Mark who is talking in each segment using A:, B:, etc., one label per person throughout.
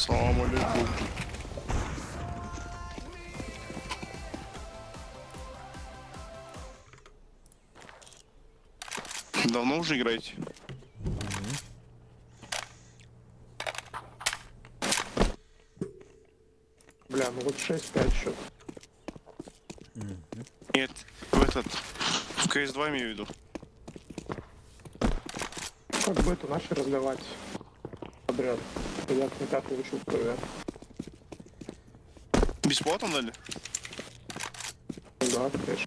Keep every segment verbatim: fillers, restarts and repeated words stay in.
A: Салам алейкум. Давно уже играете?
B: Бля, ну вот шесть пять счет.
A: Нет, в этот... В кс два имею в виду.
B: Как бы это наши раздавать подряд. Я не так получил ПВ.
A: Бесплатно дали?
B: Да, конечно.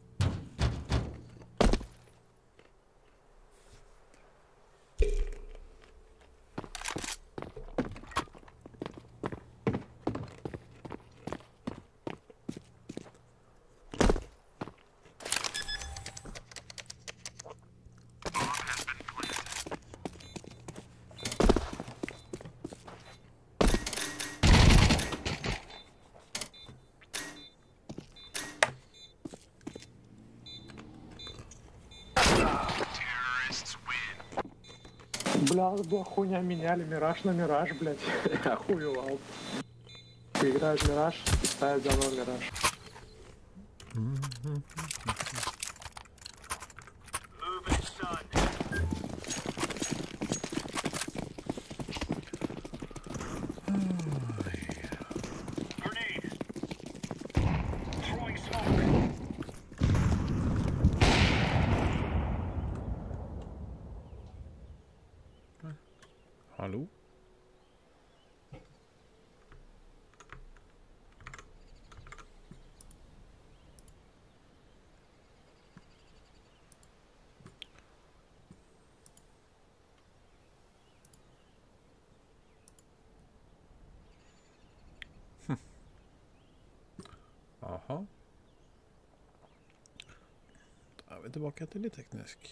B: Бля, была хуйня, меняли Мираж на Мираж, блядь. Охуевал. Ты играешь Мираж и ставят заново Мираж.
C: Hallo? Aha. Da er vi tilbake til litt teknisk.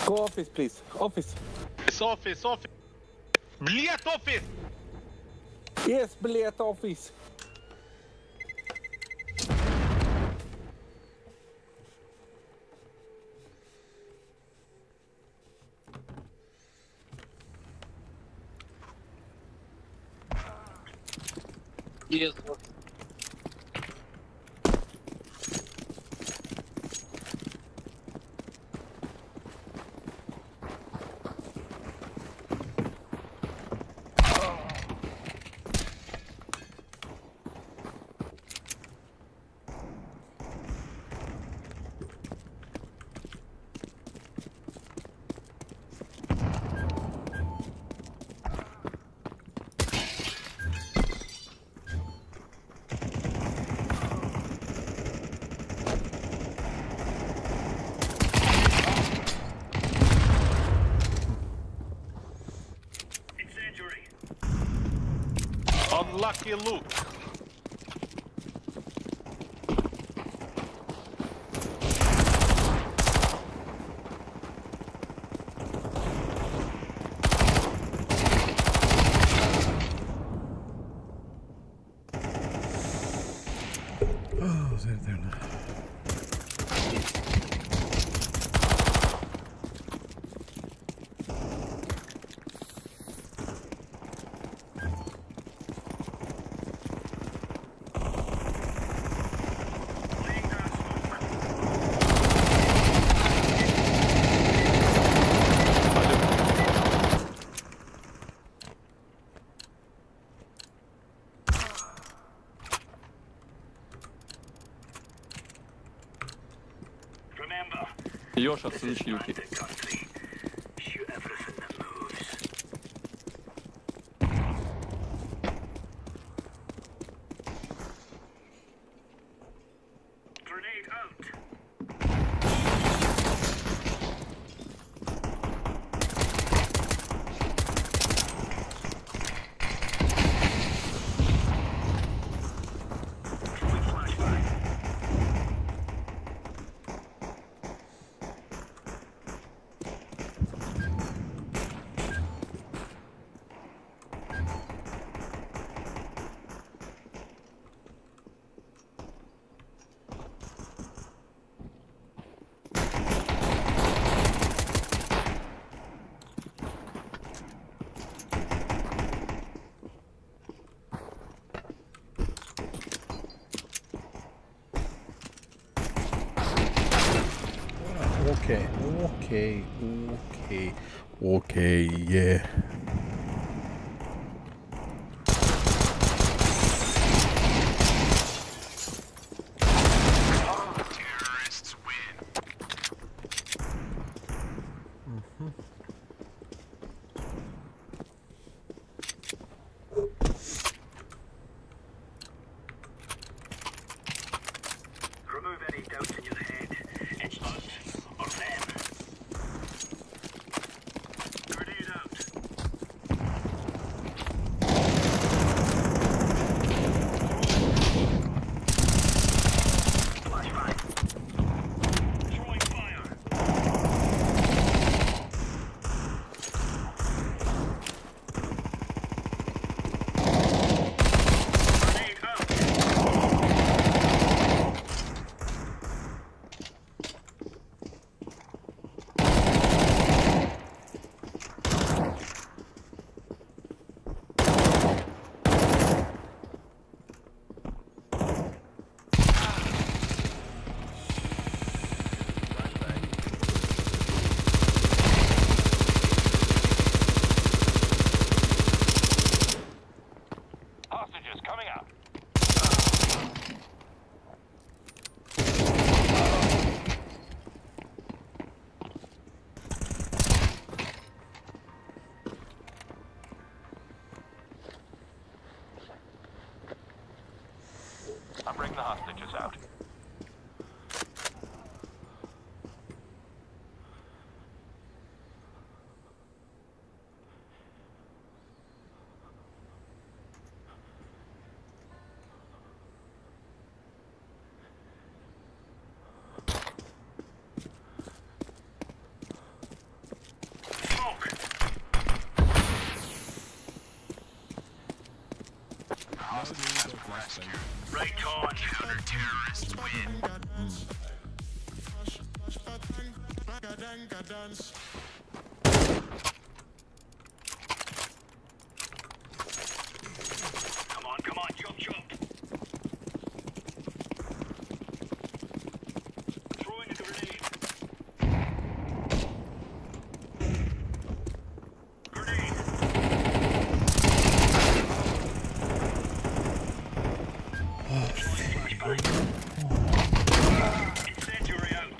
D: Go office, please. Office.
E: It's office, office. Блядь, office!
D: Yes, блядь, office.
E: Yes. Unlucky loot.
C: Oh, there, there now.
F: Лёша, слышь, Юки. Okay, okay, okay, okay, yeah.
G: Remove any doubts in your head. It's us or them. Grenade out. Flashbang. Throwing fire. Grenade out. Hostages coming out. I'm bringing the hostages out. hostage has progressed. Right on. Counter-terrorists win. Come on, come on, jump, jump. Throwing a grenade. Grenade. Incendiary out.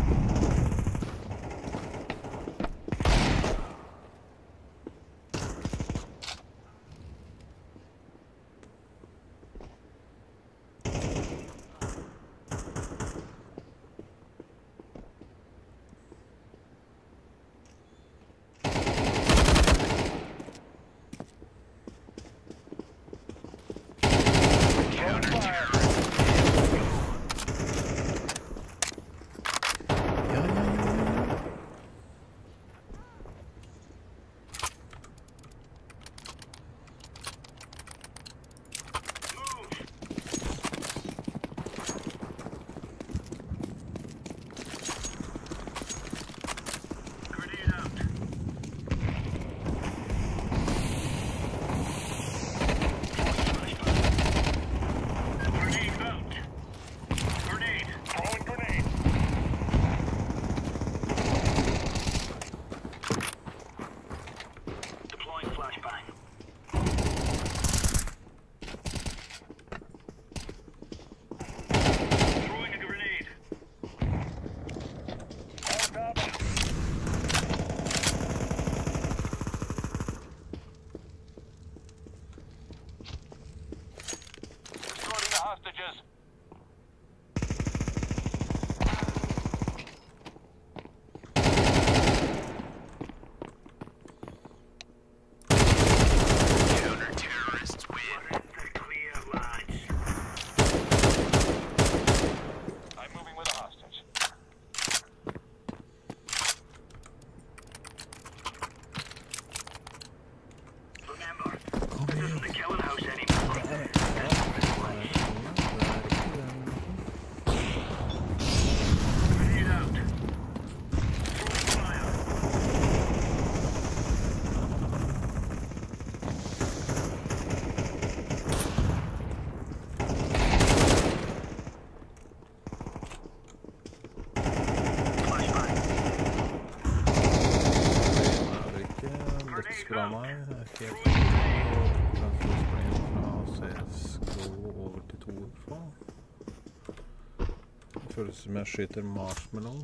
G: Hostages. Counter-terrorists win. The clear lines. I'm moving with a hostage. Remember, this isn't the killing house anymore. Grenade out. Throwing fire. Flashbang.
F: Dette skulle ha meg. Jeg er helt kanskje springe fra C S G O over til to fra. Det føles som jeg skyter marshmallow.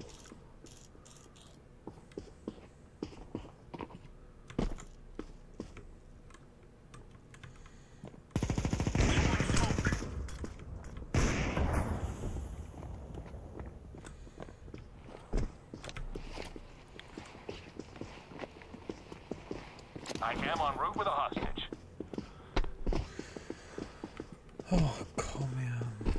G: I am en route with a hostage.
F: Åh, kom igjen.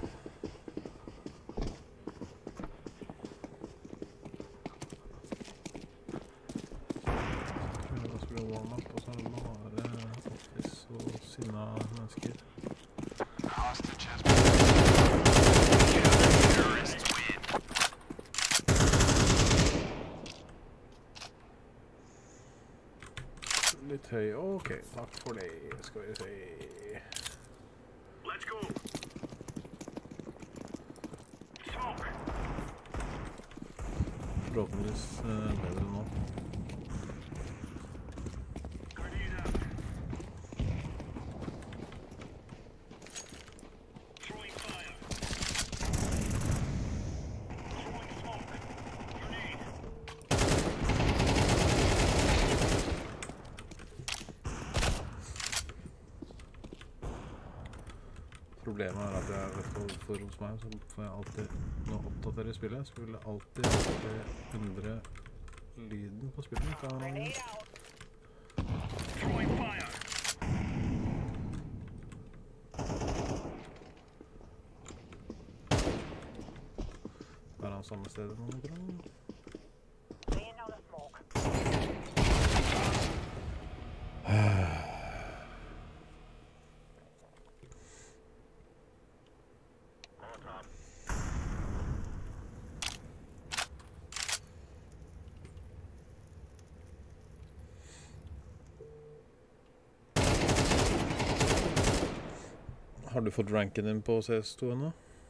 F: Jeg tror jeg bare spiller warm-up, og så er det bare Office og sinna mennesker.
G: Hostage has been counter-terrorists win.
F: Litt høy. Ok, takk for det, skal vi se.
G: Let's go. Smoke.
F: Forhåpentligvis eh, bedre nå.
G: Grenade out. Throwing fire. Throwing smoke. Grenade.
F: Problemet er at jeg vet ikke hvorfor hos meg, så får jeg alltid, når jeg oppdaterer spillet, så vil jeg alltid endre lyden på spillet. Fra
G: Throwing fire.
F: er han samme sted nå, bra. Har du fått ranken din på C S to ennå?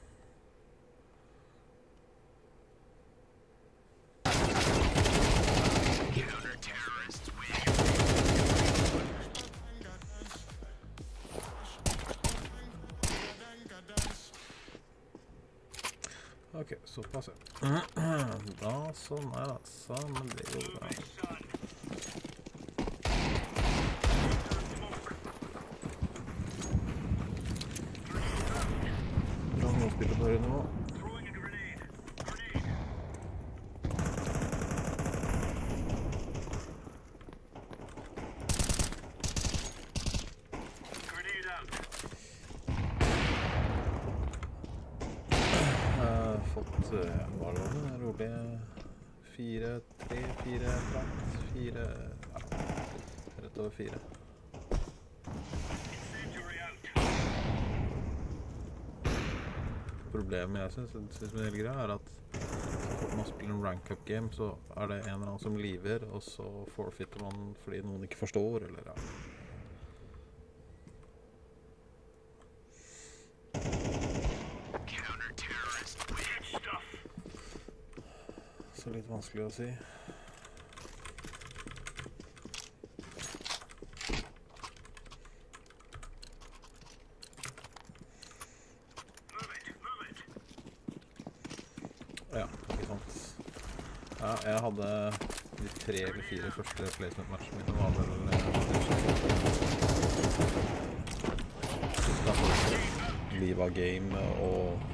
F: Ok, såpass ja. Da, sånn er det, sånn, men det går bra. Bra, nå spiller bare nå. Hva var det? Rolig fire, tre, fire, flat, fire, ja, rett over fire. Problemet jeg synes, jeg synes med hele greia er at så fort man spiller en rank-up game, så er det en eller annen som liver, og så forfeiter man fordi noen ikke forstår, eller ja. Så litt vanskelig å si. Ja, ikke sant. Ja, jeg hadde de tre eller fire første placement-matchene mine var vel da var det liv av game og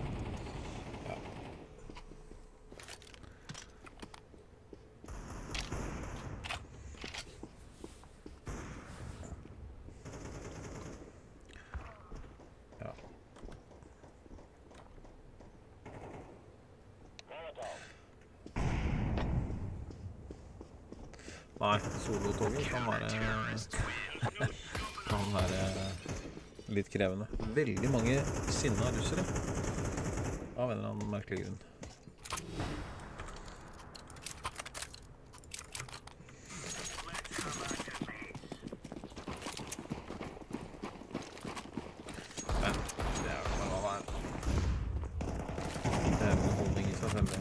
F: Nei, solotoget kan være, kan være litt krevende. Veldig mange sinna russere, av en eller annen merkelig grunn. Men det er jo bare hva det er. Det er en holdning i seg selv.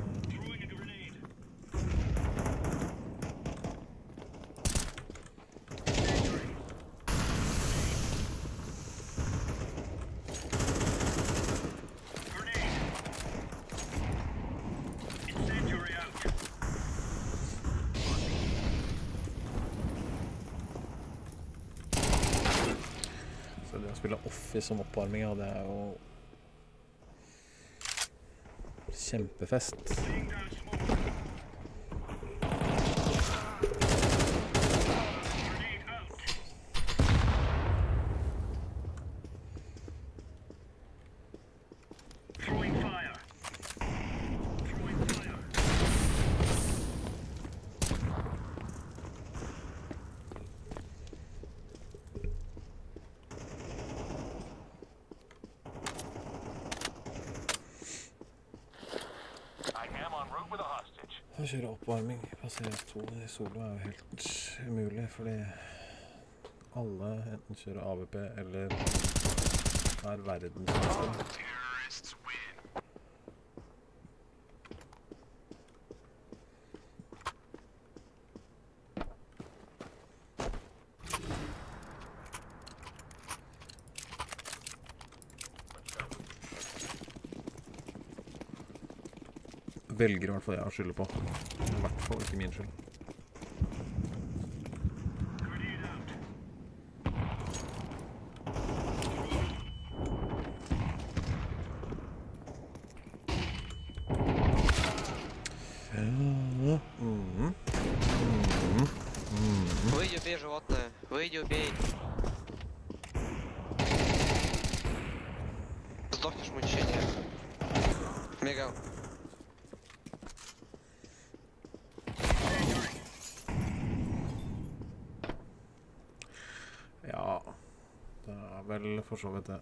F: Det å spille Office som oppvarming, ja, det er jo kjempefest. Å kjøre oppvarming på C S to i solo er jo helt umulig, fordi alle enten kjører A V P eller er verdensmester. Velger i hvert fall jeg å skylde på. I hvert fall ikke min skyld.
H: Выйди, убей животное. Выйди, убей. Сдохнешь мучение. Мегал.
F: Ja, det er vel for så vidt det.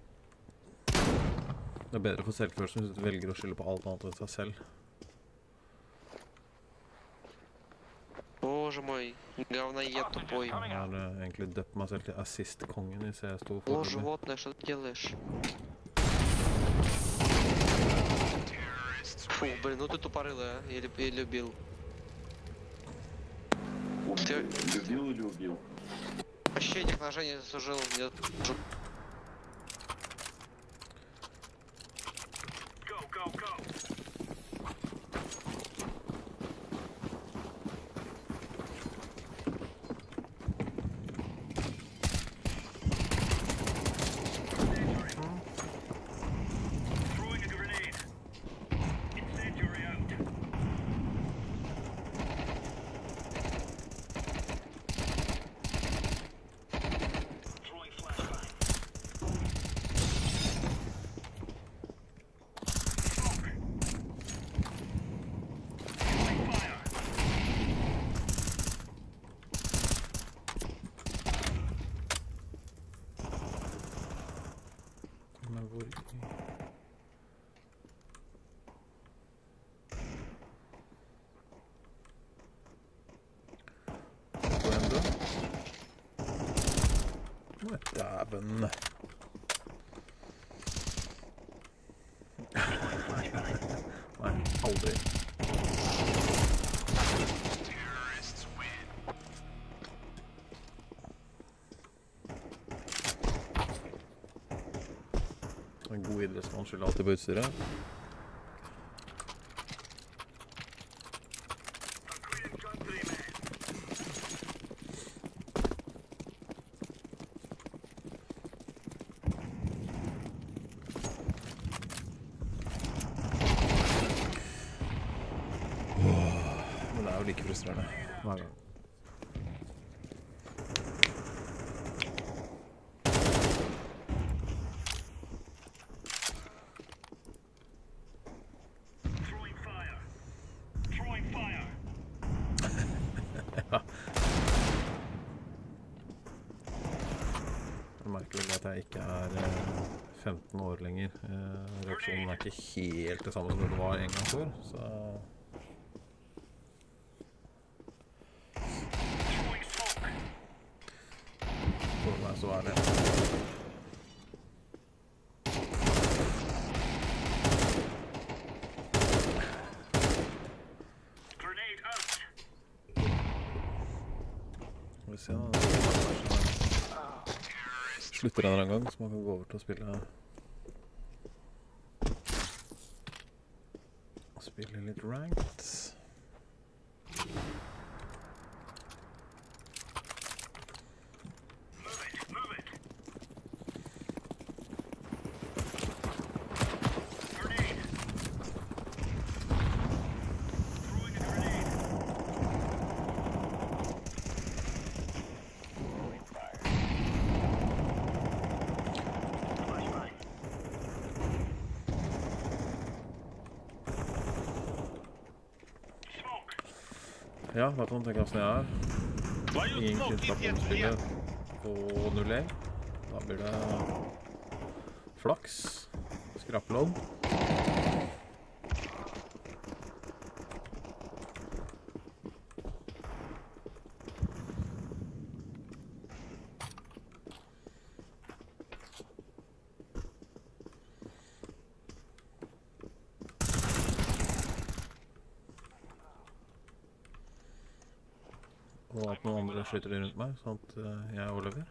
F: Det er bedre for selvfølelsen hvis du velger å skylde på alt annet enn seg selv.
H: боже мой, говноед тупой.
F: Jeg har eh, egentlig døpt meg selv til assist-kongen i C S to
H: О,
F: foreløpig.
H: животное, что ты делаешь? Фу, блин, ну ты тупорылая, а? Или, или убил? Ты
I: Любил или убил?
H: вообще этих ножей не заслужил. Я...
G: Go, go, go. Throwing a grenade. Incendiary out. Throwing flashbang. Smoke. Throwing fire.
F: Men hvor... Hvor er den? Nå er dæven. Nei, aldri. En god idrettsmann skylder alltid på utstyret.
G: Upgraded gun three man.
F: Men det er jo like frustrerende hver gang.
G: Throwing fire. Throwing fire.
F: Jeg merker vel at jeg ikke er eh, femten år lenger. Eh, reaksjonen er ikke helt det samme som det var en gang før, så...
G: Throwing smoke.
F: For meg så er det...
G: Grenade out.
F: Skal vi se da. Slutter en eller annen gang, så man kan gå over til å spille... Spille litt ranked.
G: Move it, move it. Grenade. Throwing a grenade. Throwing fire. Flashbang. Smoke.
F: Ja, da kan man tenke hvordan jeg er.
E: Твою
F: Ingen
E: smoke,
F: kunnskap om
E: idiot,
F: spillet
E: нет.
F: på null én. Da blir det flaks, skrappelodd. Og at noen andre skyter de rundt meg, sånn at eh, jeg overlever.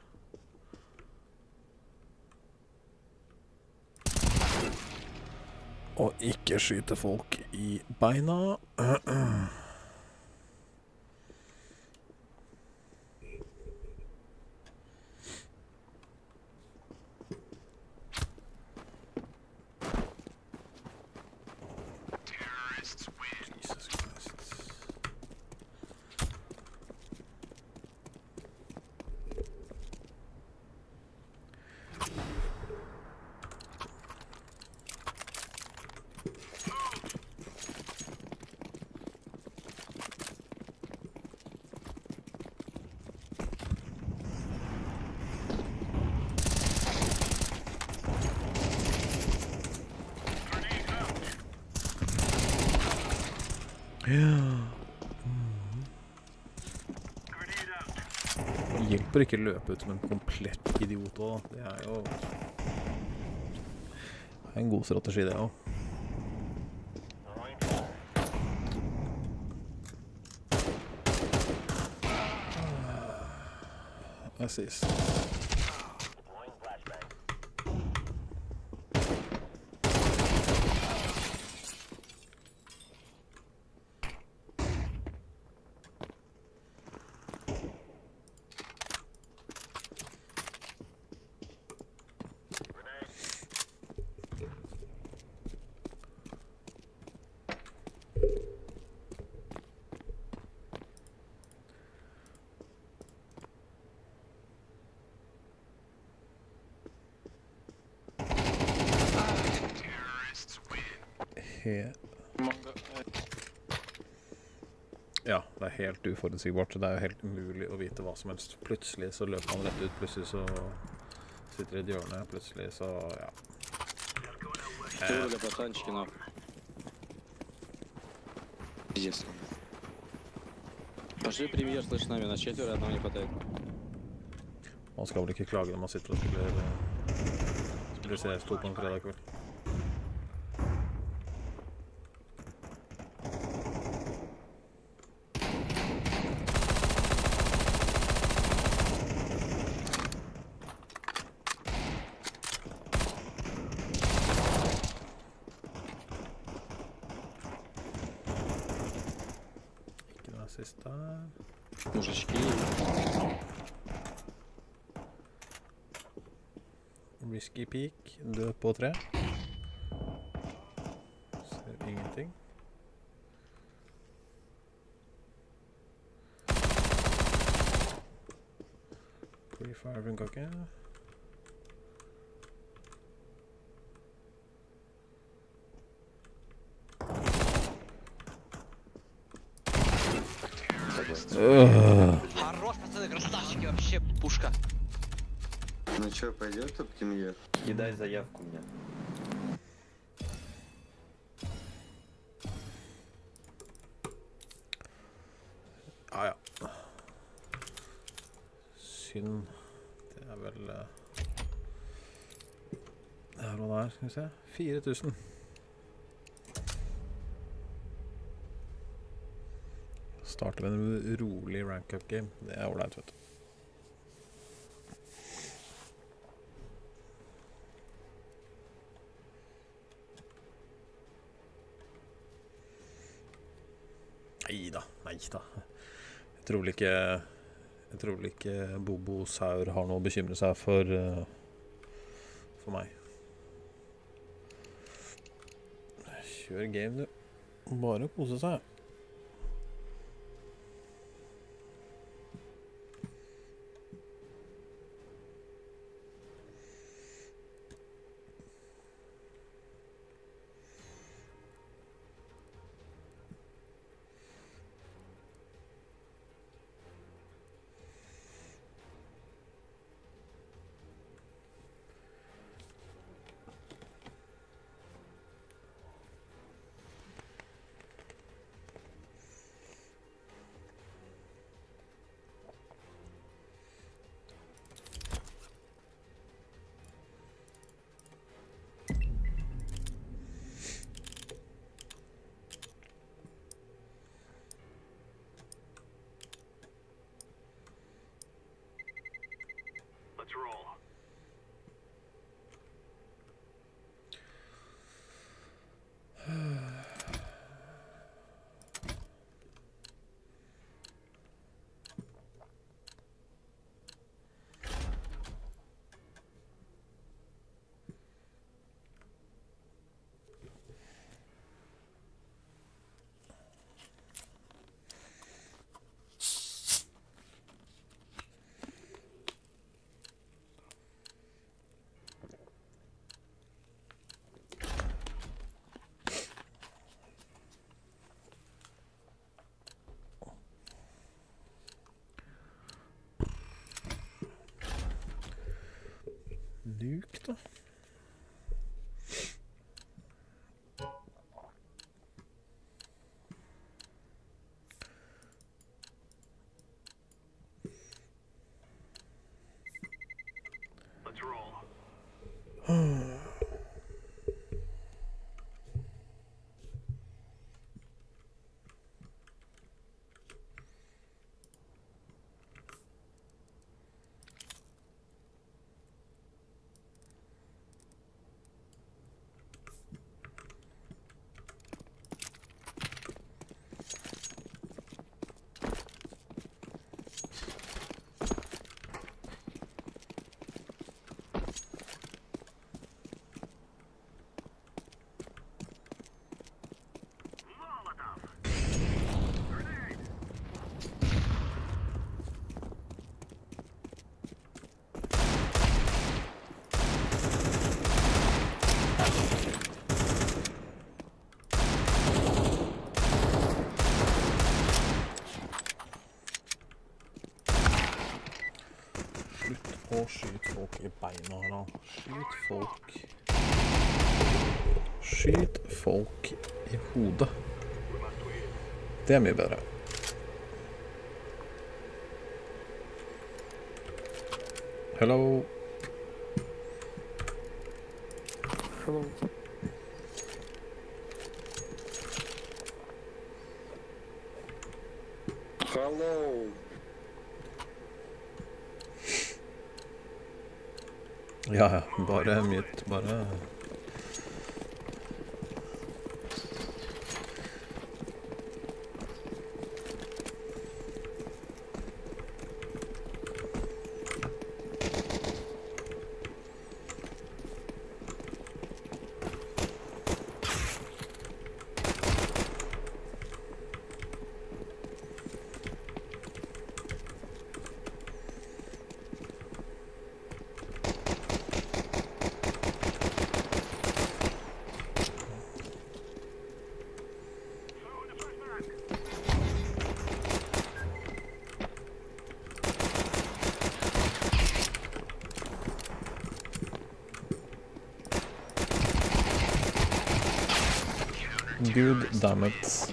F: Og ikke skyte folk i beina. Jesus Christ. Ja. hjelper ikke løpe ut som en komplett idiot også. Det er jo det er en god strategi det også. Assist. He ja, det er helt uforutsigbart, så det er jo helt umulig å vite hva som helst. Plutselig så løper han rett ut, plutselig så sitter det i et hjørne, plutselig så, ja.
I: Что для пацанчики нахуй? Пиздец. Пошли премьер, слышь, с нами, на четверо, одного не хватает.
F: Man skal vel ikke klage når man sitter og spiller, spiller C S to på en fredag kveld. Ikke noe assist der.
I: Мужички.
F: Risky peak, død på tre. Ser ingenting. Pre-fire funka ikke.
H: Хорош, пацаны, красавчики, вообще пушка.
J: Ну чё, пойдёт тут премьер?
I: Кидай заявку мне.
F: Ja, ja. Synd. Det er vel... eh, Det er hva det er, skal vi se. fire tusen. Starter med en rolig rank-up game. Det er ordentlig, vet du. Neida, neida. Jeg tror vel ikke, jeg tror vel ikke Bobo Saur har noe å bekymre seg for, uh, for meg. Kjør game, du. Bare kose seg.
G: Let's roll.
F: Luke, da. Og skyt folk i beina da. Skyt folk. Skyt folk i hodet. Det er mye bedre. Hello.
B: Hello.
J: Hello.
F: Ja, ja. Bare mute. Bare... Good damn it.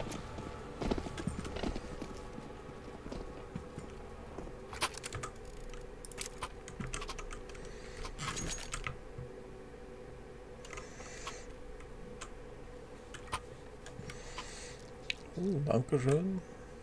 F: Oh, danke schön.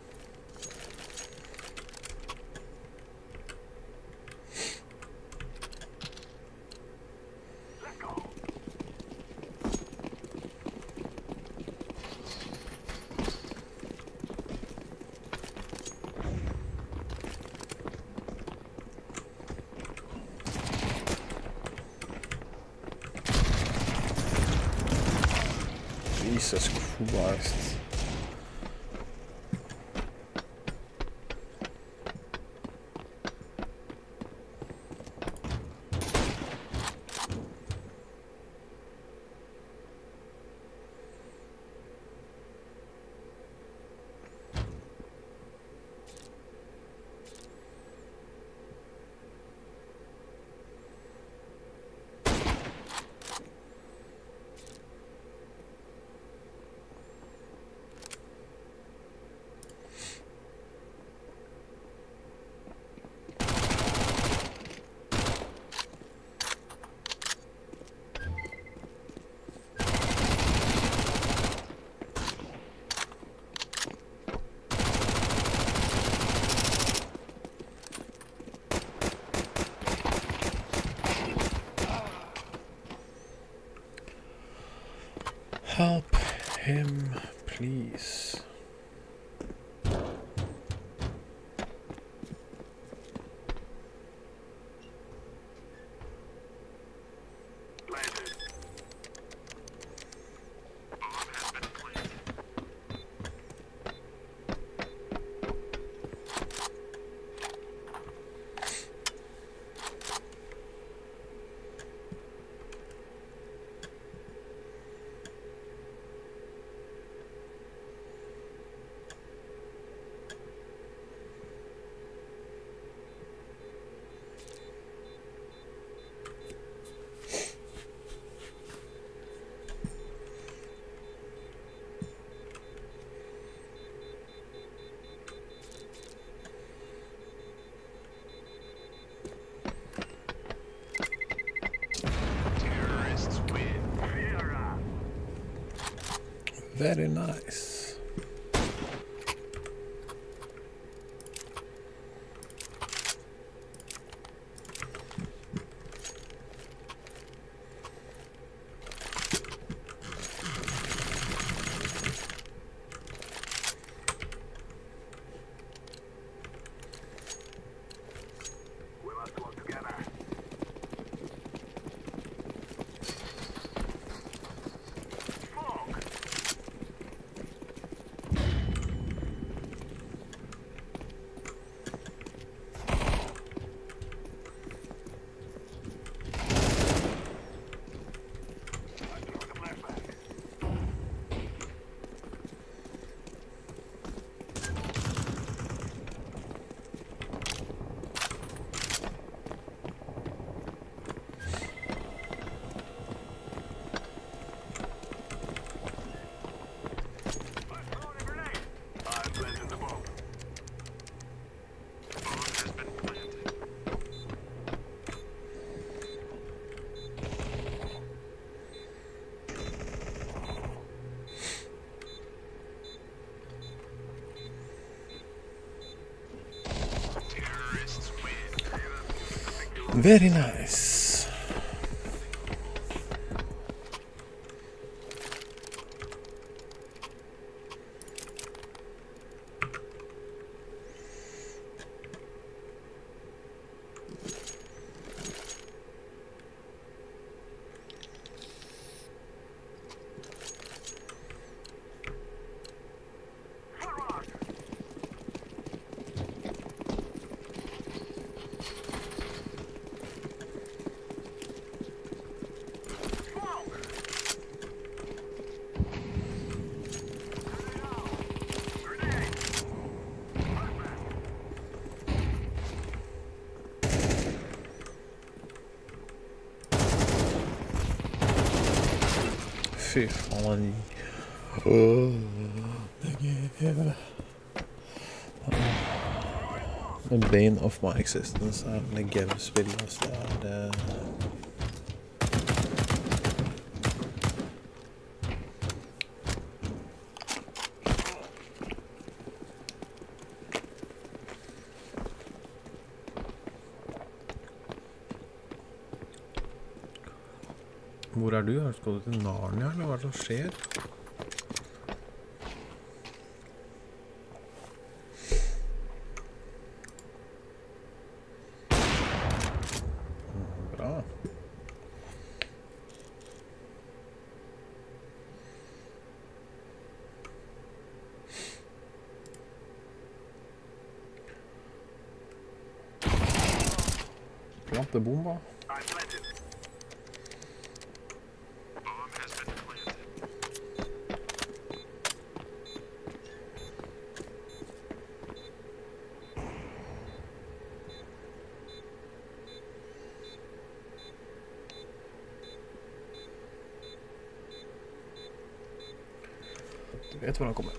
F: Jesus Christ. Help him, please. Very nice. Very nice. Fy faen. Åh, The bane of my existence er Negev-spill, altså det er det... Hvor er du? Skal du til Narnia, eller hva er det som skjer? Bra. Plantebomba. Du vet hvor han kommer.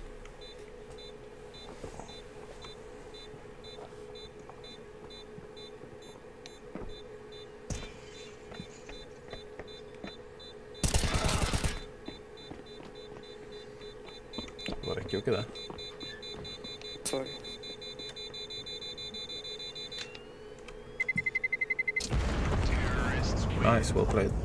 F: Det rekker jo ikke det.
J: Sorry.
F: Nice, well played.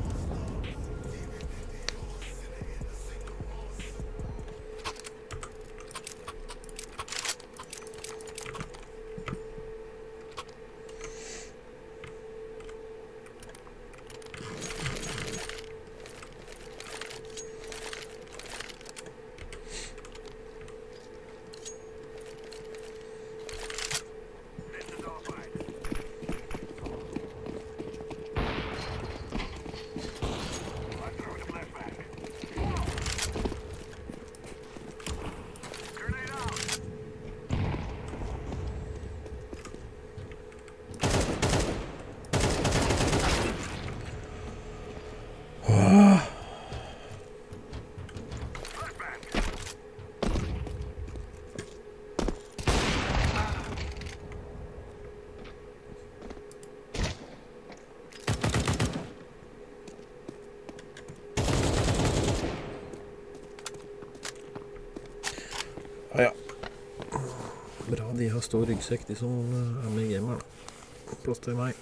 F: Ja, ja. Bra de har stor ryggsekk, de som er med i gamer da. Plass til meg.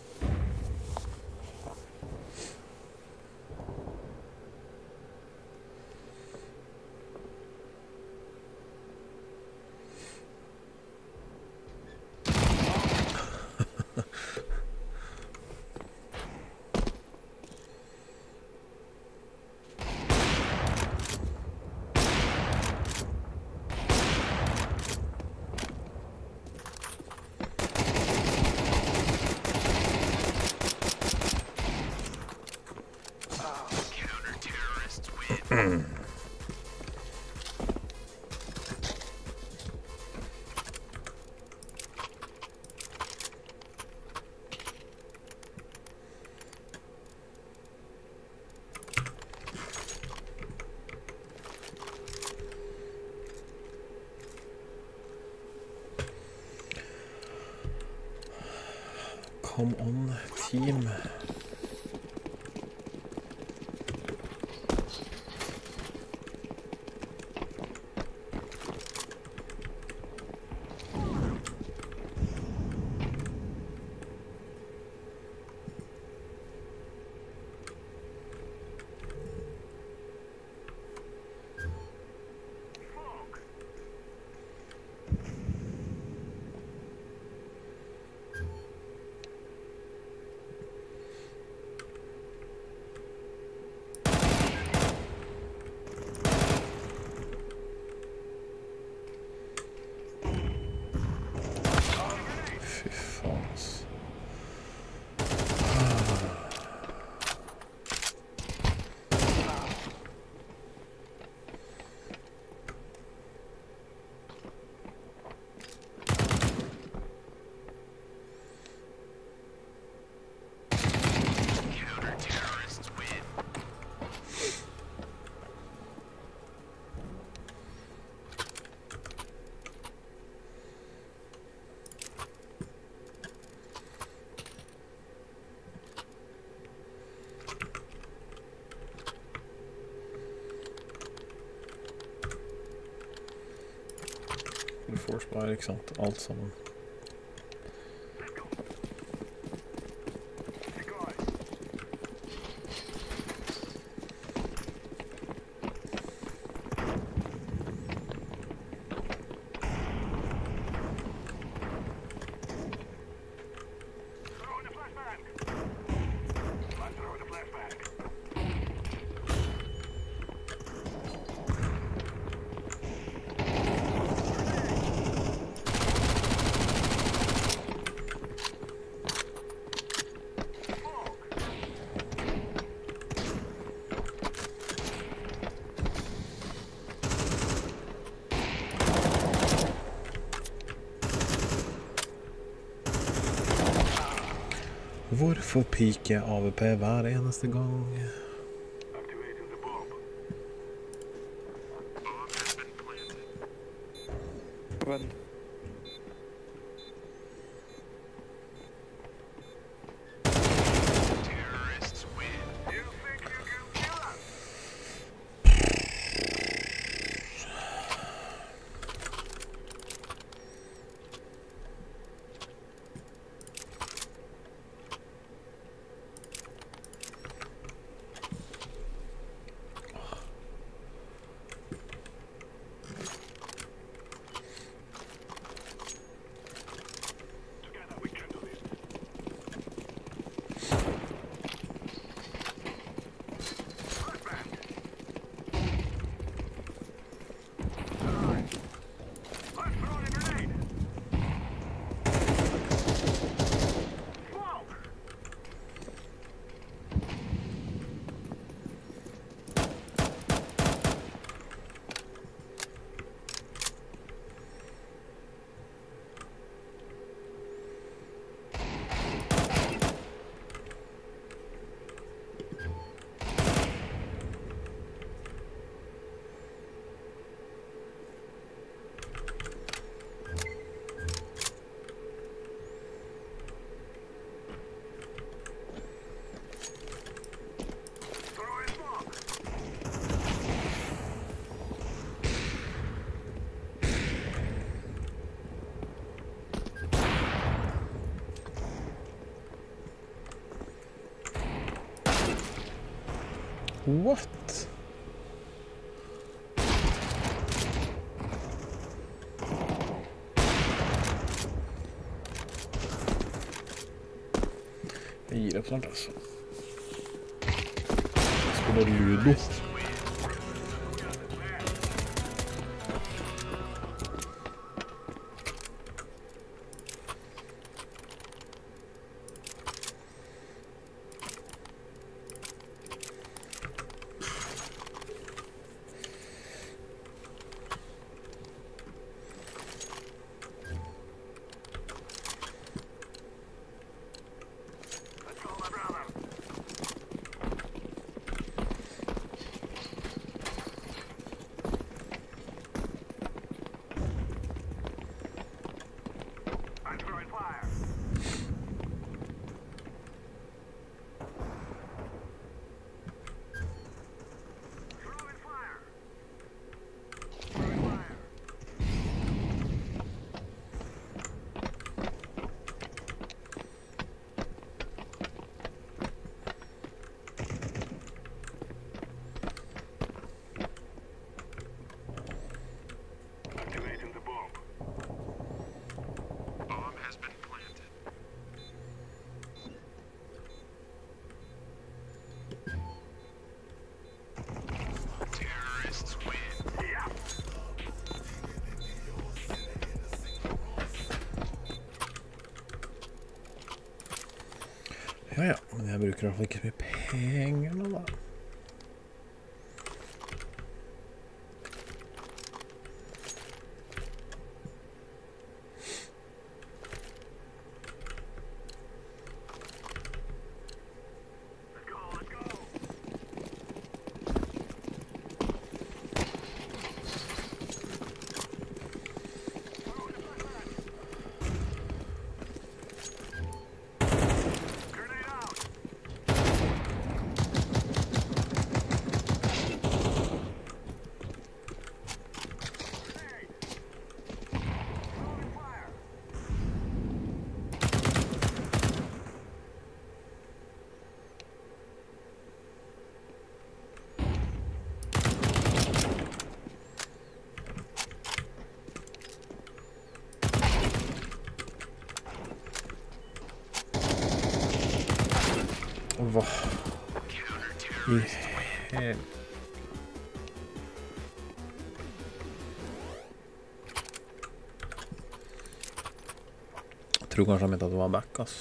F: Come on, team. Du får spare, ikke sant? Alt sammen. Hvorfor piker jeg A V P hver eneste gang?
J: One.
F: What? Jeg gir opp snart, altså. Jeg spiller Ludo. Ja, ja, men jeg bruker i hvert fall ikke så mye penger nå da. Hva? I hel... Jeg tror kanskje han mente at det var back, ass.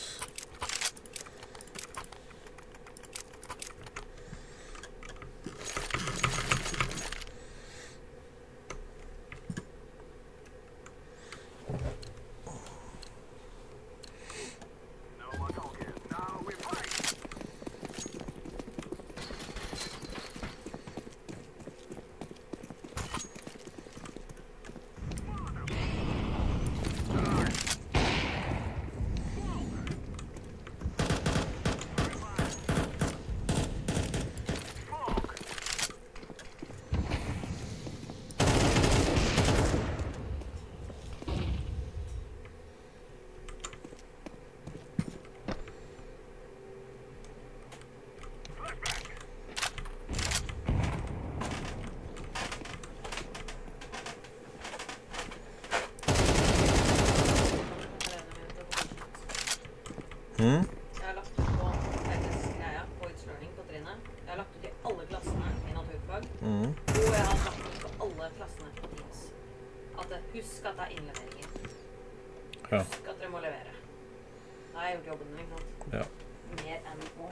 F: Mm.
K: Jeg har lagt ut på felles greia på utslørning på trinnet. Jeg har lagt ut i alle klassene i naturfag.
F: Mm.
K: Og jeg har lagt ut på alle klassene på Teams. At det, husk at det er innleveringer.
F: Ja.
K: Husk at dere må levere. Da har jeg gjort jobben min, ikke sant?
F: Ja.
K: Mer enn må.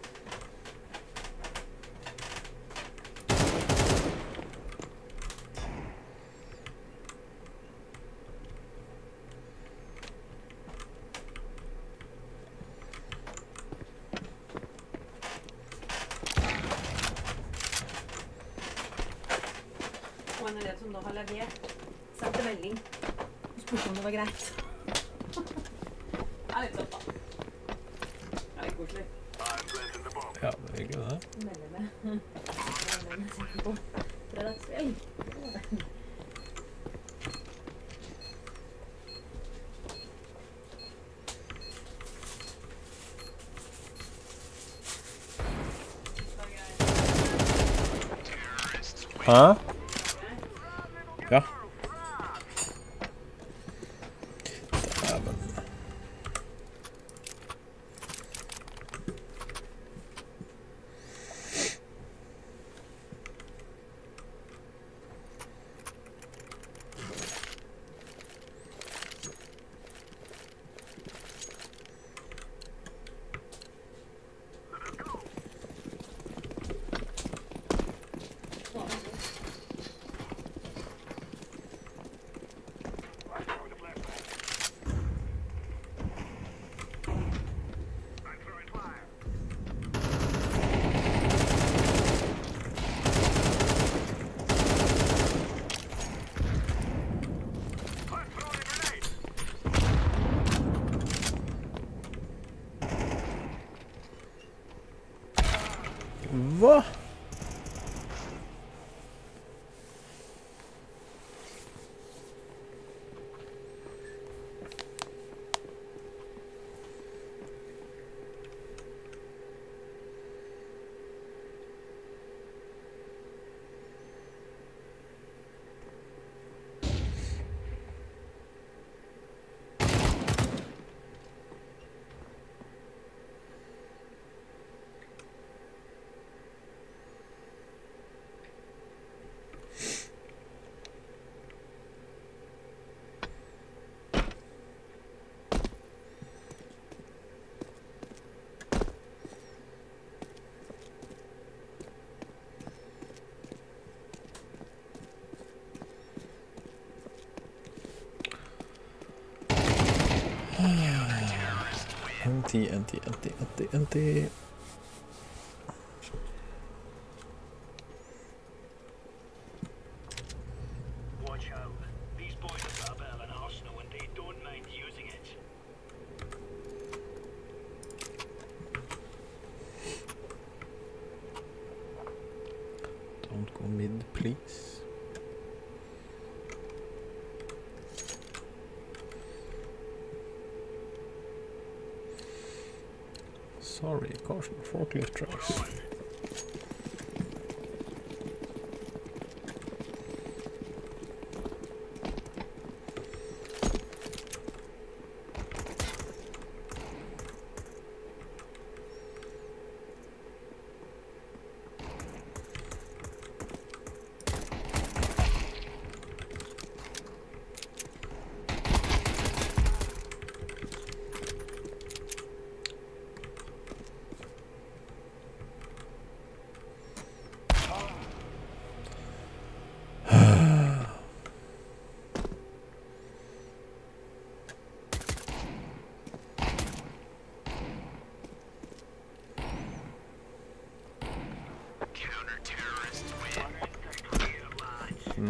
K: Og en elev som da har levert, sendte melding og spurte om det var greit. Det er litt søtt da. Det er litt koselig.
F: Ja, det er hyggelig det.
K: Melde med. Melde med sikker på fredagskveld.
F: Hæ? Ja. Dæven. Hva? N T, N T, N T, N T, N T.
G: Watch out. These boys have got a bit of an arsenal and they don't mind using it.
F: Don't go mid, please. Sorry, caution, forklift trucks.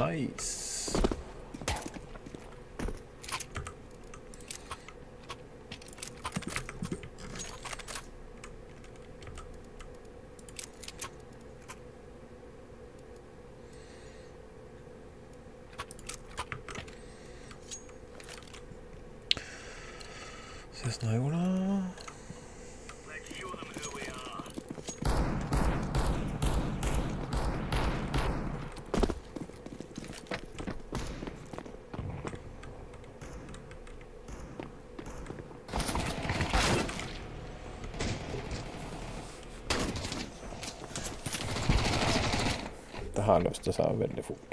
F: Nice. Ses nå, Ola. Det her løste seg veldig fort.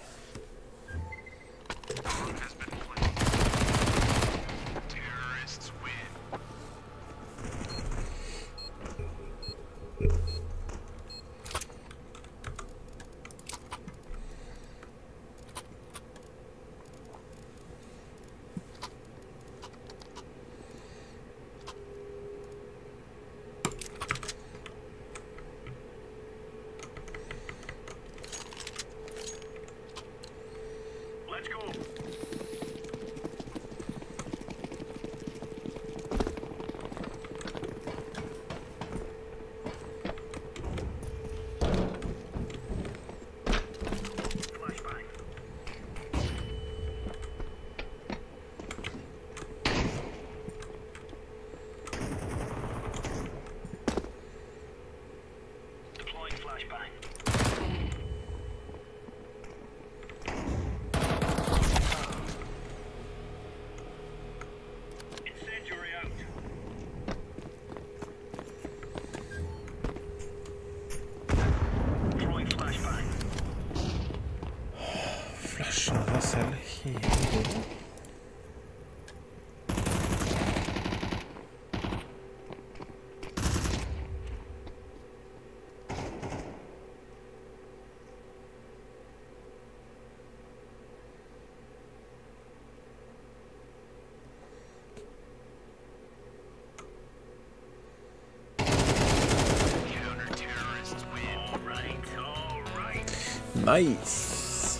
F: Nice.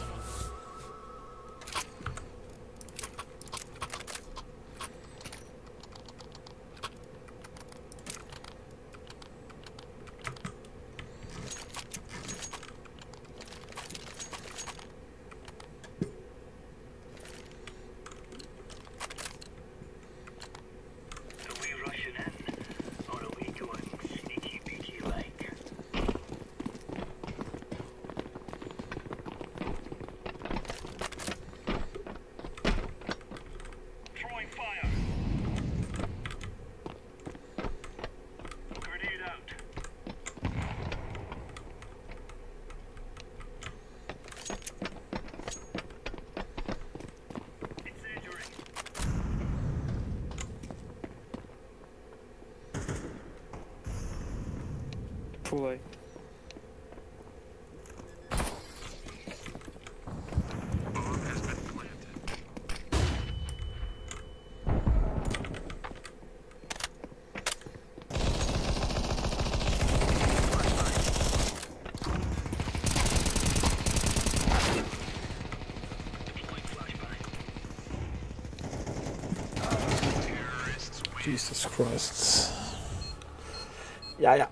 J: Full A.
F: Jesus Christ. Yeah, yeah.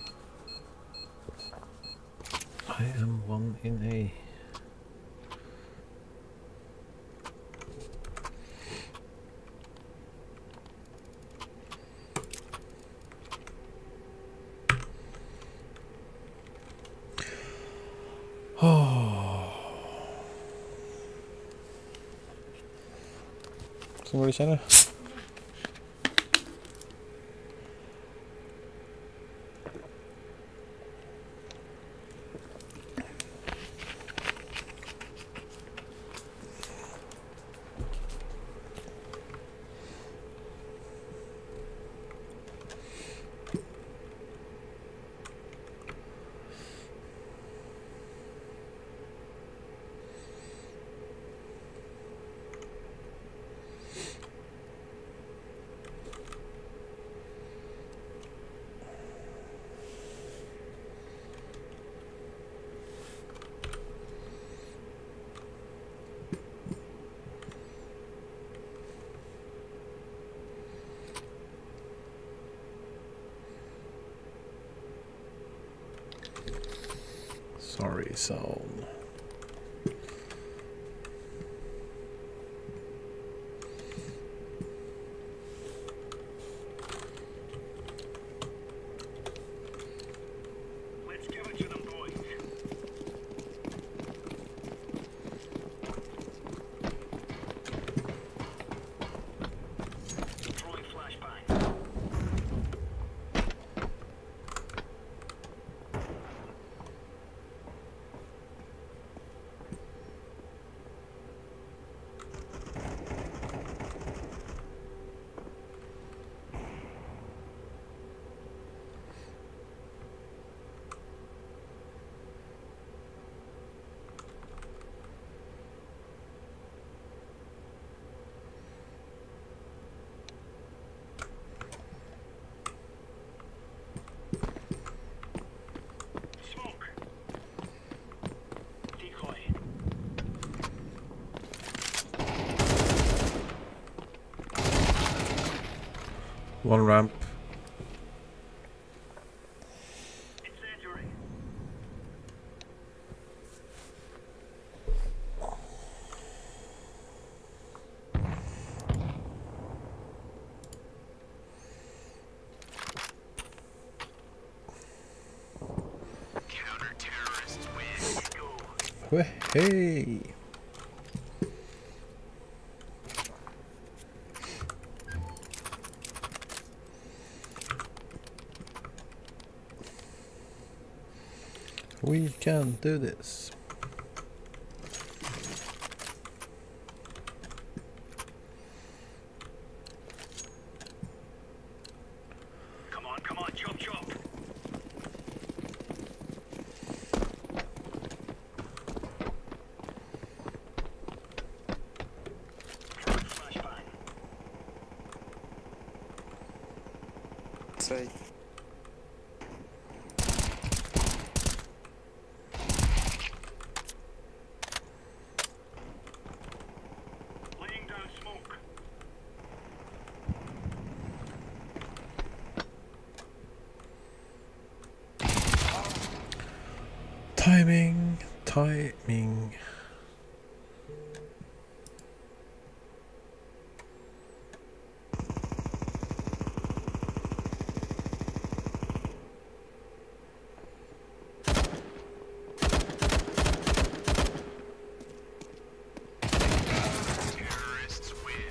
F: I am one in A. Oh. Sånn går det, kjære. Sorry, zone.
G: Let's give it to them, boys. Throwing flashbang. Smoke. Decoy.
F: One ramp.
G: Incendiary. Counter-terrorists win. Go.
F: Hey. We can do this.
G: Come on, come on, chop, chop. Throwing flashbang.
J: Say.
G: Laying down smoke.
F: Timing, timing.
G: Terrorists win.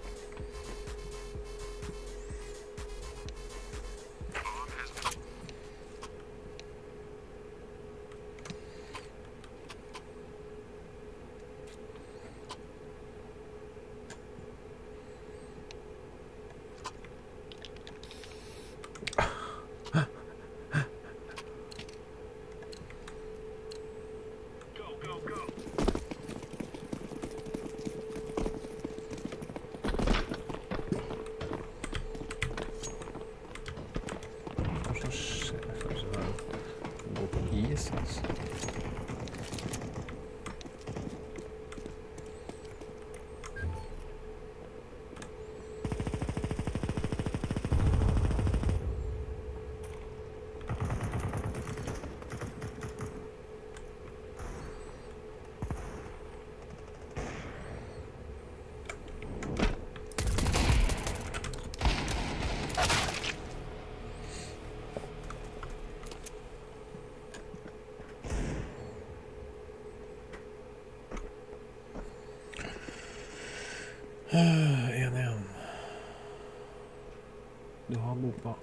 G: Bomb has been. Go, go, go.
F: Hva skjer? Kanskje det er gå på is, altså. En igjen. Du har bomba.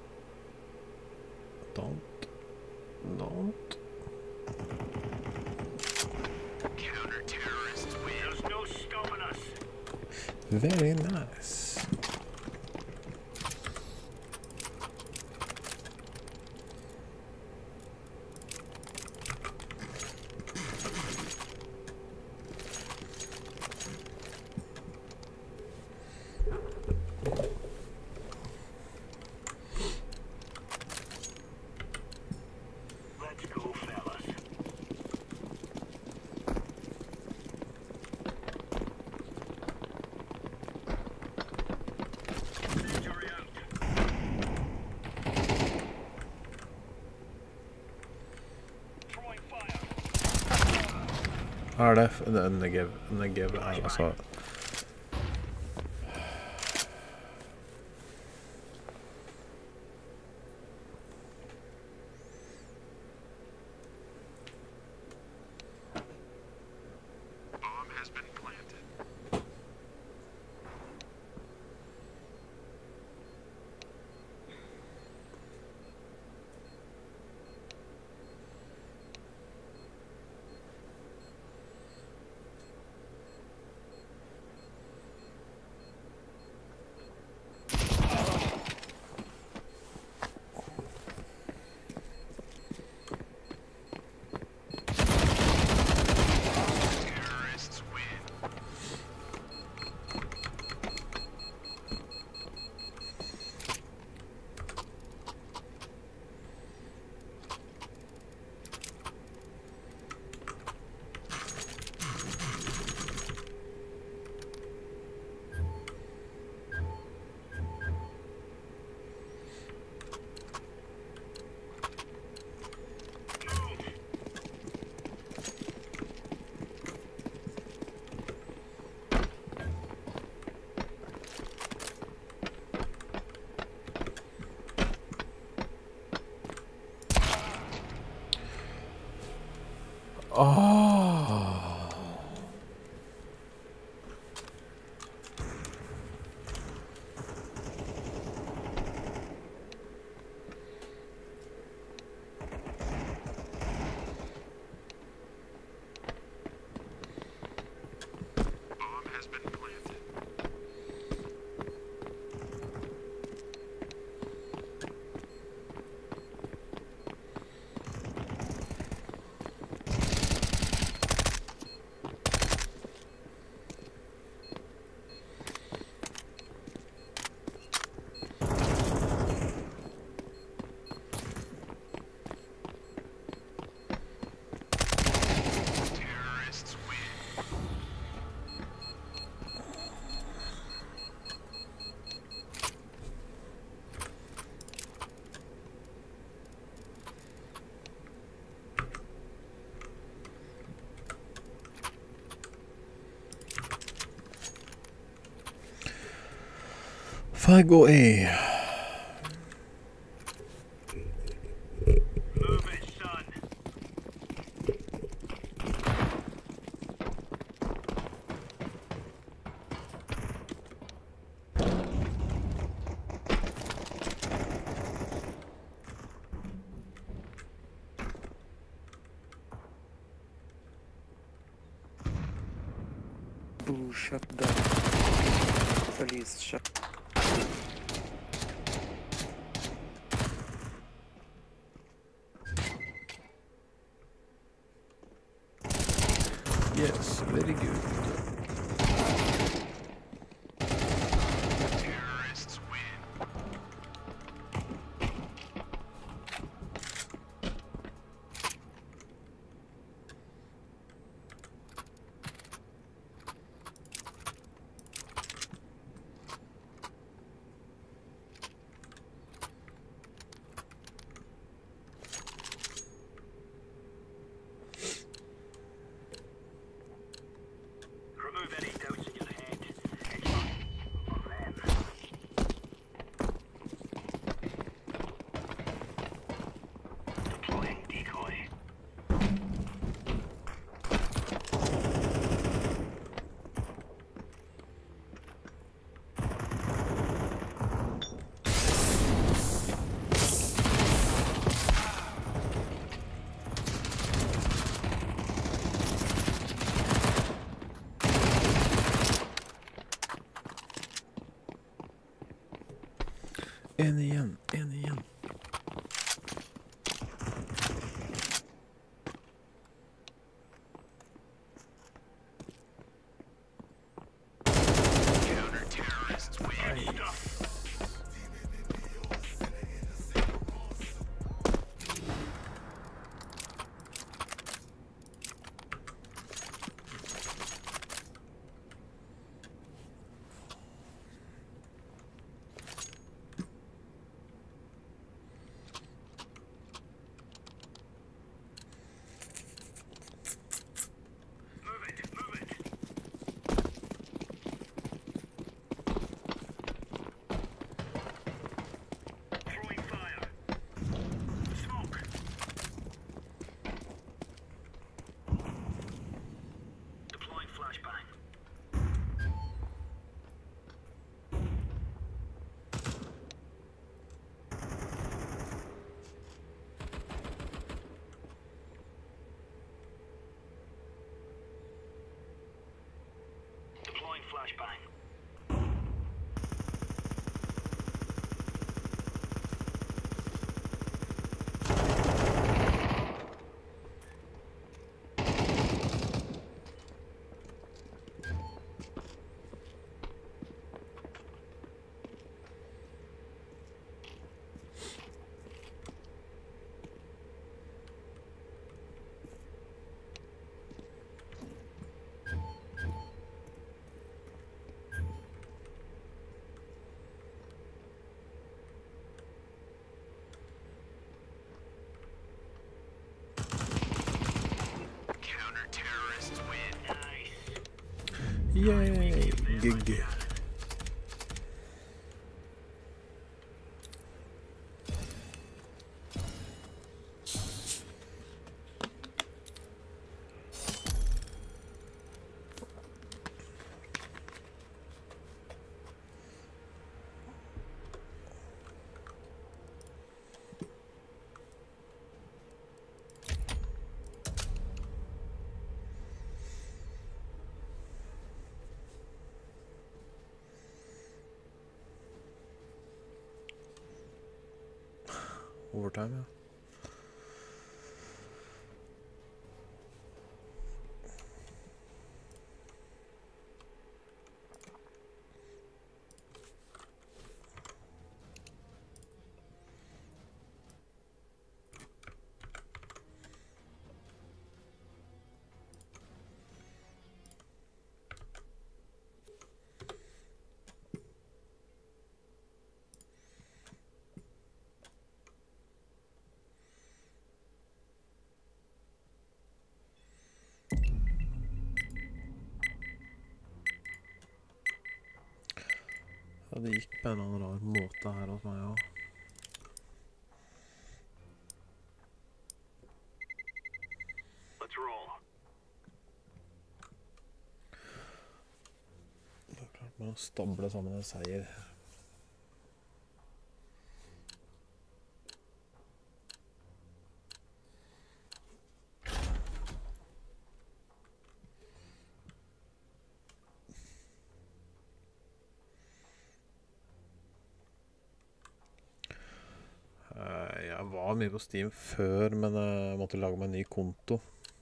F: Don't. Don't.
G: Counter-terrorists win. There's no stopping us.
F: Very nice.
G: Let's go, fellas.
F: Hva er det? Det er Negev. Negev er altså... Fargo A.
J: Ooh, shut down. Please, shut.
F: Yes, very good.
G: Terrorists win. Remove any doubts in your head. It's not for them. Deploying decoy.
F: En igen, en igen.
G: Counter-terrorists win. flashbang.
F: Yay! Gig. Overtime, ja. Ja, det gikk på en eller annen rar måte her hos meg også.
G: Let's roll.
F: Det er klart man stabler sammen en seier. Jeg var mye på Steam før, men jeg måtte lage meg en ny konto.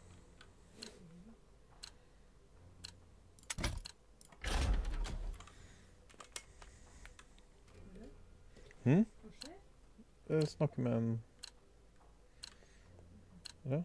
F: Hm? Jeg snakker med en... Ja.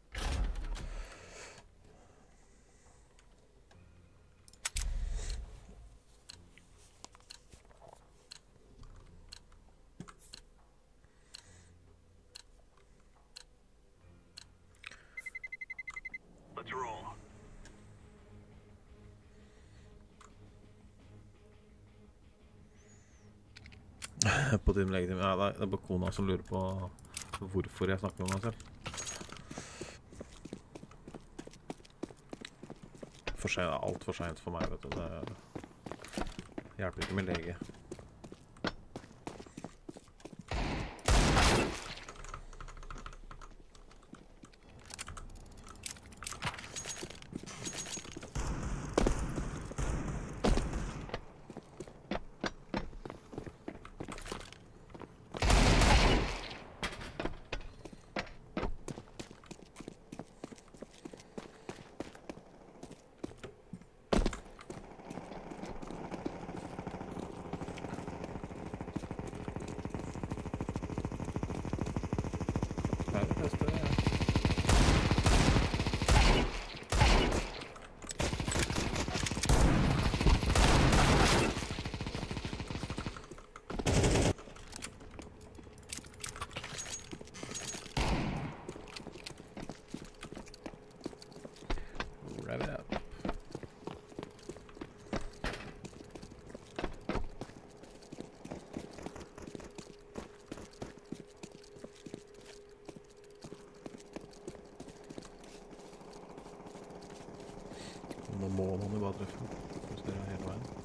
G: Let's roll.
F: På din legitime. Ja, det er bare kona som lurer på hvorfor jeg snakker med meg selv. For sent, alt for sent for meg, vet du. Det hjelper ikke med lege. Rev it up. Nå må man jo bare treffe, hvis dere er hele veien.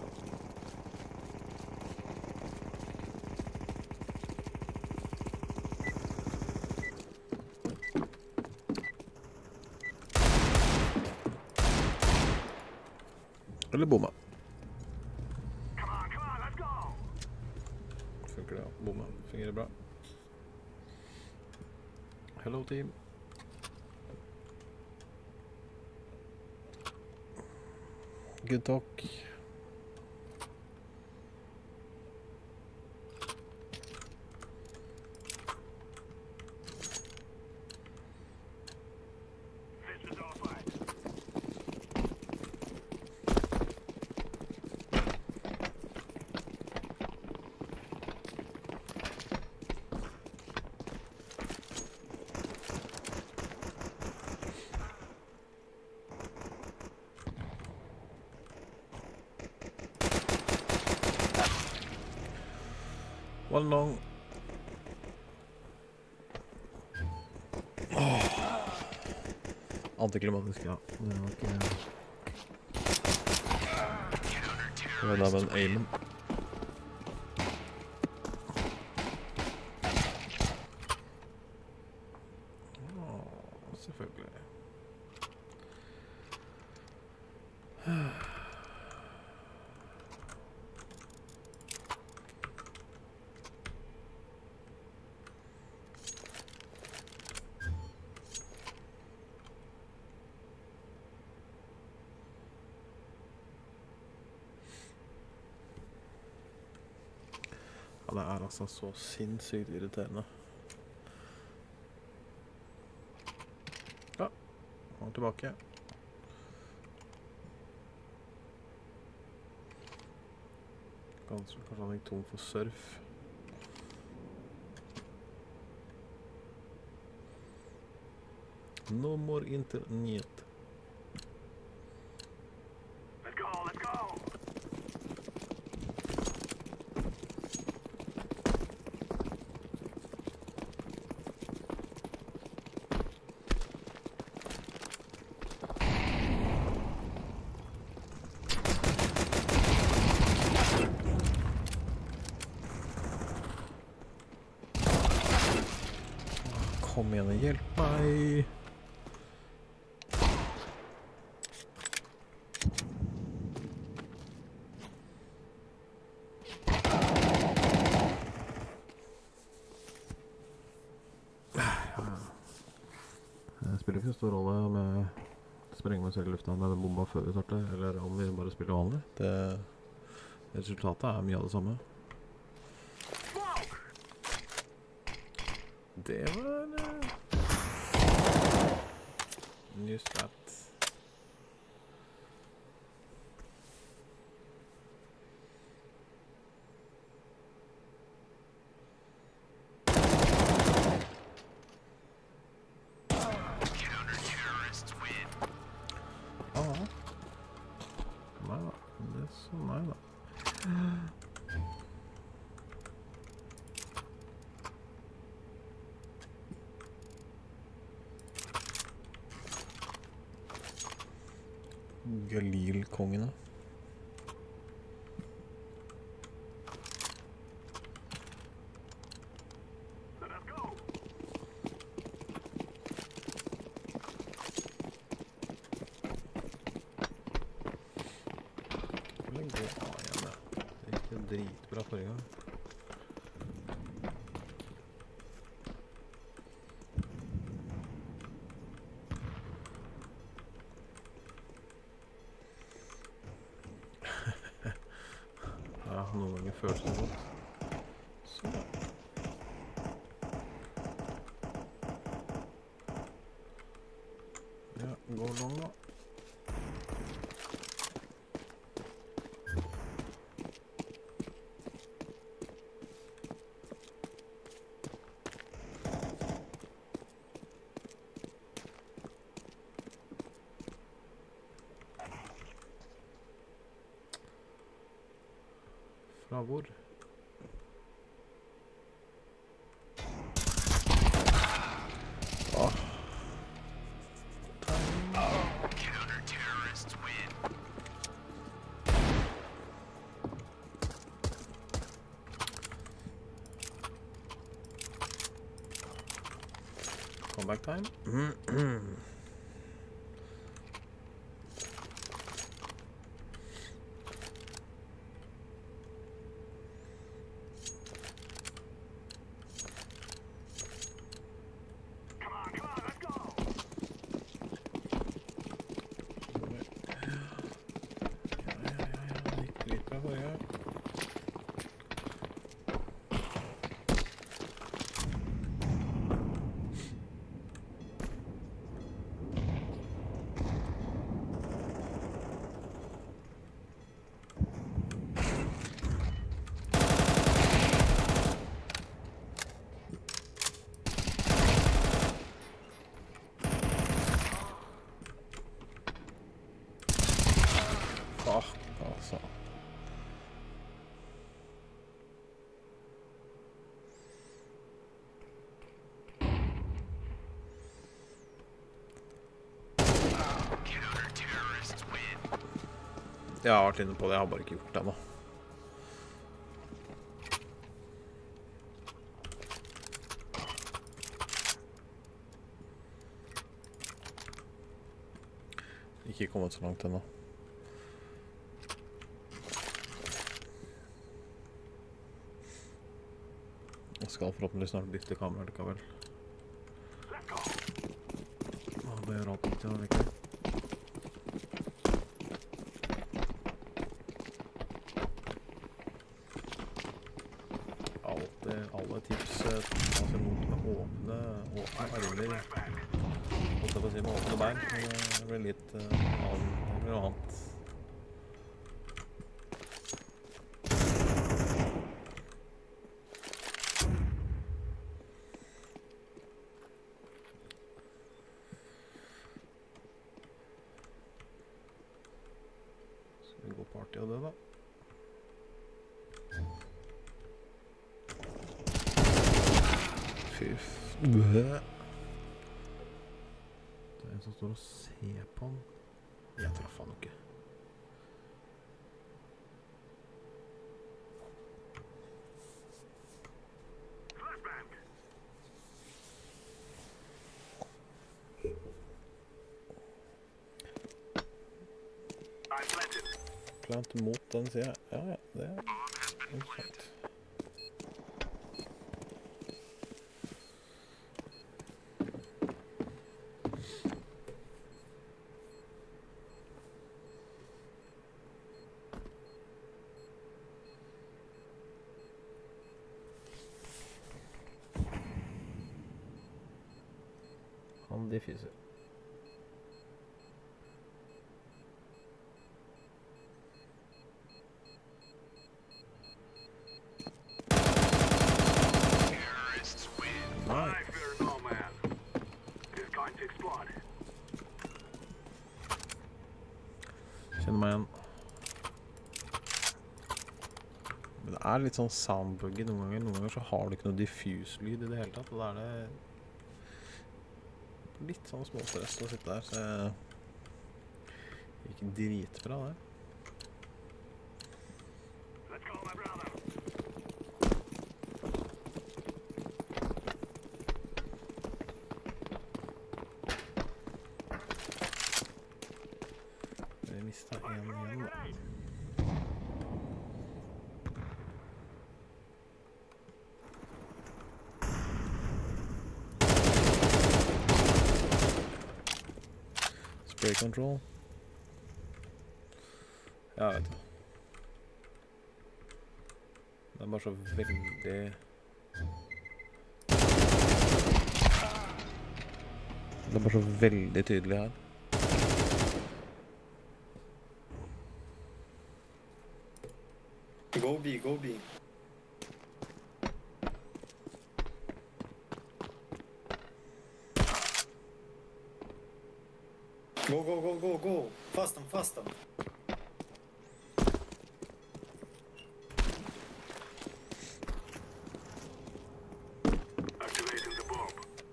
F: Eller bomma. Bomma. Fungerer bra. Hello, team. Good talk. One long. Åh. Antiklimatisk, ja. Det var ikke... Det var da med en aimen. Åh, selvfølgelig. Ja, det er altså så sinnssykt irriterende. Ja, han er tilbake. Kanskje, kanskje han gikk tom for surf. No more internet. Kom igjen og hjelp meg. Det spiller ikke så stor rolle om jeg sprenger meg selv i lufta med den bomba før vi starter, eller om vi bare spiller vanlig. Det, resultatet er mye av det samme. Det var uh, new strat. Ja, nei da, det er så nei da. Galil-kongene. Hvor lenge går A igjen da? Det gikk jo dritbra forrige gang. Ja, noen ganger føles det godt. Så. Ja, gå lang da. Fra hvor? Åh. Comeback time. Jeg har vært inne på det, jeg har bare ikke gjort det ennå. Ikke kommet så langt ennå. Jeg skal forhåpentlig snart bytte kamera likevel. Åh, det gjør alt til å vekke. Alle tips, altså mot med åpne, åpne armer, holdt jeg på å si med åpne bein, men det blir litt uh, annet, det blir noe annet. Skal vi gå party av det da? Fy f... Det er en som står og ser på han. Jeg traff han ikke. Plant mot den, sier jeg. Ja, ja, det er interessant. Han diffuser. Kjenner meg igjen. Men det er litt sånn soundbuggy noen ganger. Noen ganger så har du ikke noe diffuse-lyd i det hele tatt, og da er det litt sånn småstress å sitte der, så jeg gikk dritbra der. Jeg mistet en igjen da. Spray control. Ja, vet du. Det er bare så veldig... Det er bare så veldig tydelig her.
I: Go B, go B. Go, go, go, go, go. Fast them, fast them. Activating the bomb.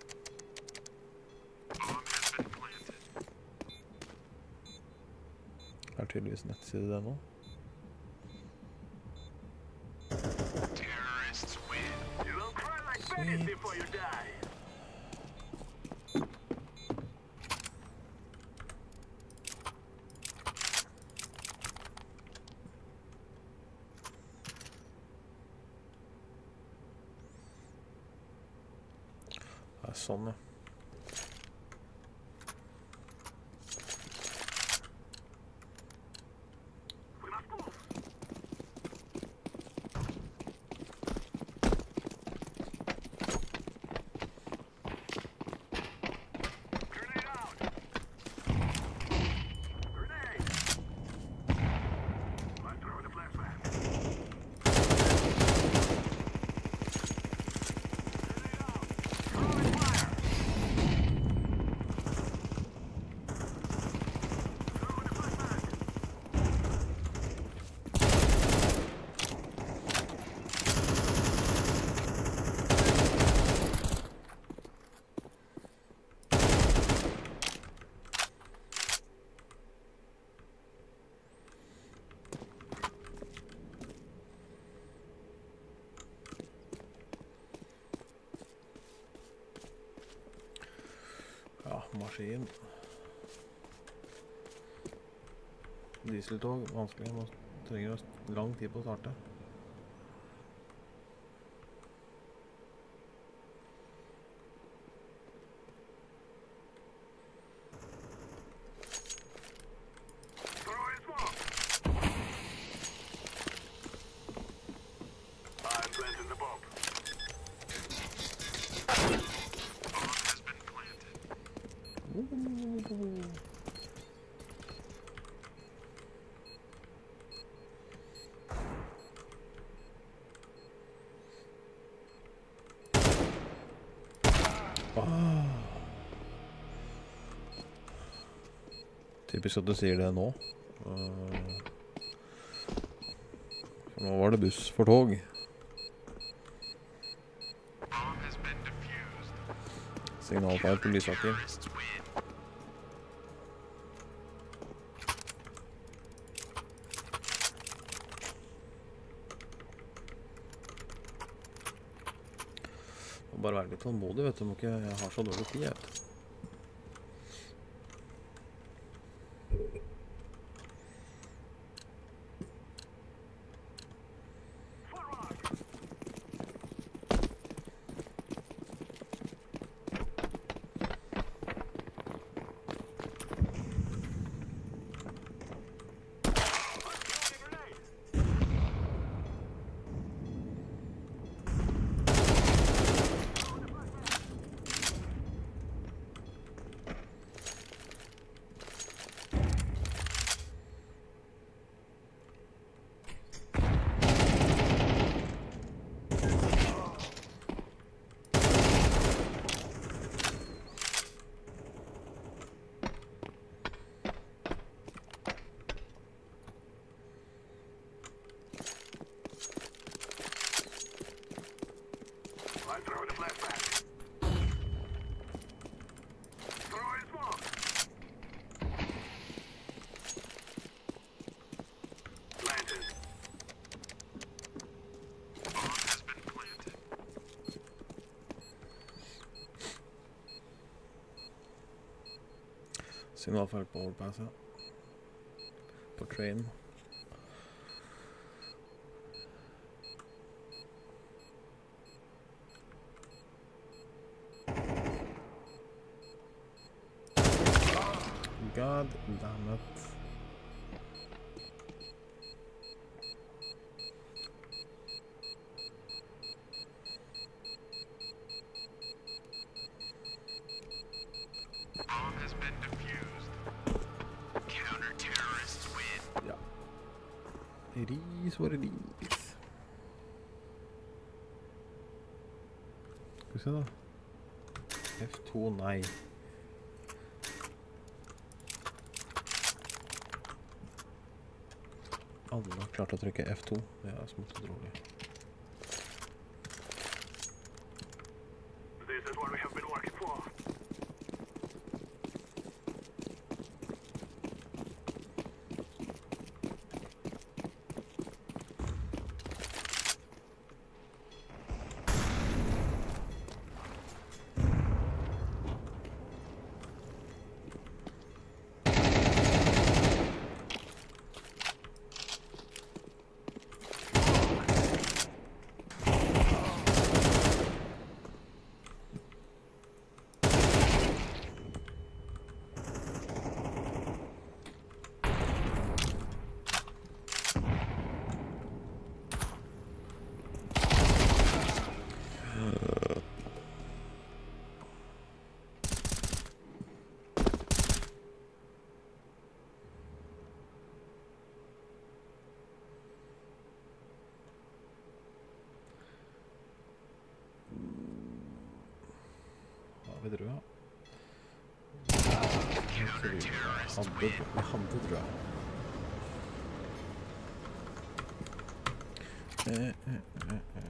I: Bomb has been planted.
F: Det er tydeligvis nettside det nå.
G: Terrorists win. You will cry like babies before you die.
F: Det er sånn, ja. Skien. Dieseltog, vanskelig, man trenger lang tid på å starte. Typisk at du sier det nå. Uh, for nå var det buss for tog. Signalfeil på Lysaker. Må bare være litt tålmodig, vet du. Må ikke, jeg har så dårlig tid, jeg vet. Signalfeil på overpasset. På train. God damn it. It is what it is. Skal vi se da. F to, nei. Alle har klart å trykke F to. Det er smått og dårlig.
I: This is what we have been working for.
F: Tror jeg. Jeg hadde, jeg hadde, tror jeg. Eh, eh, eh, eh.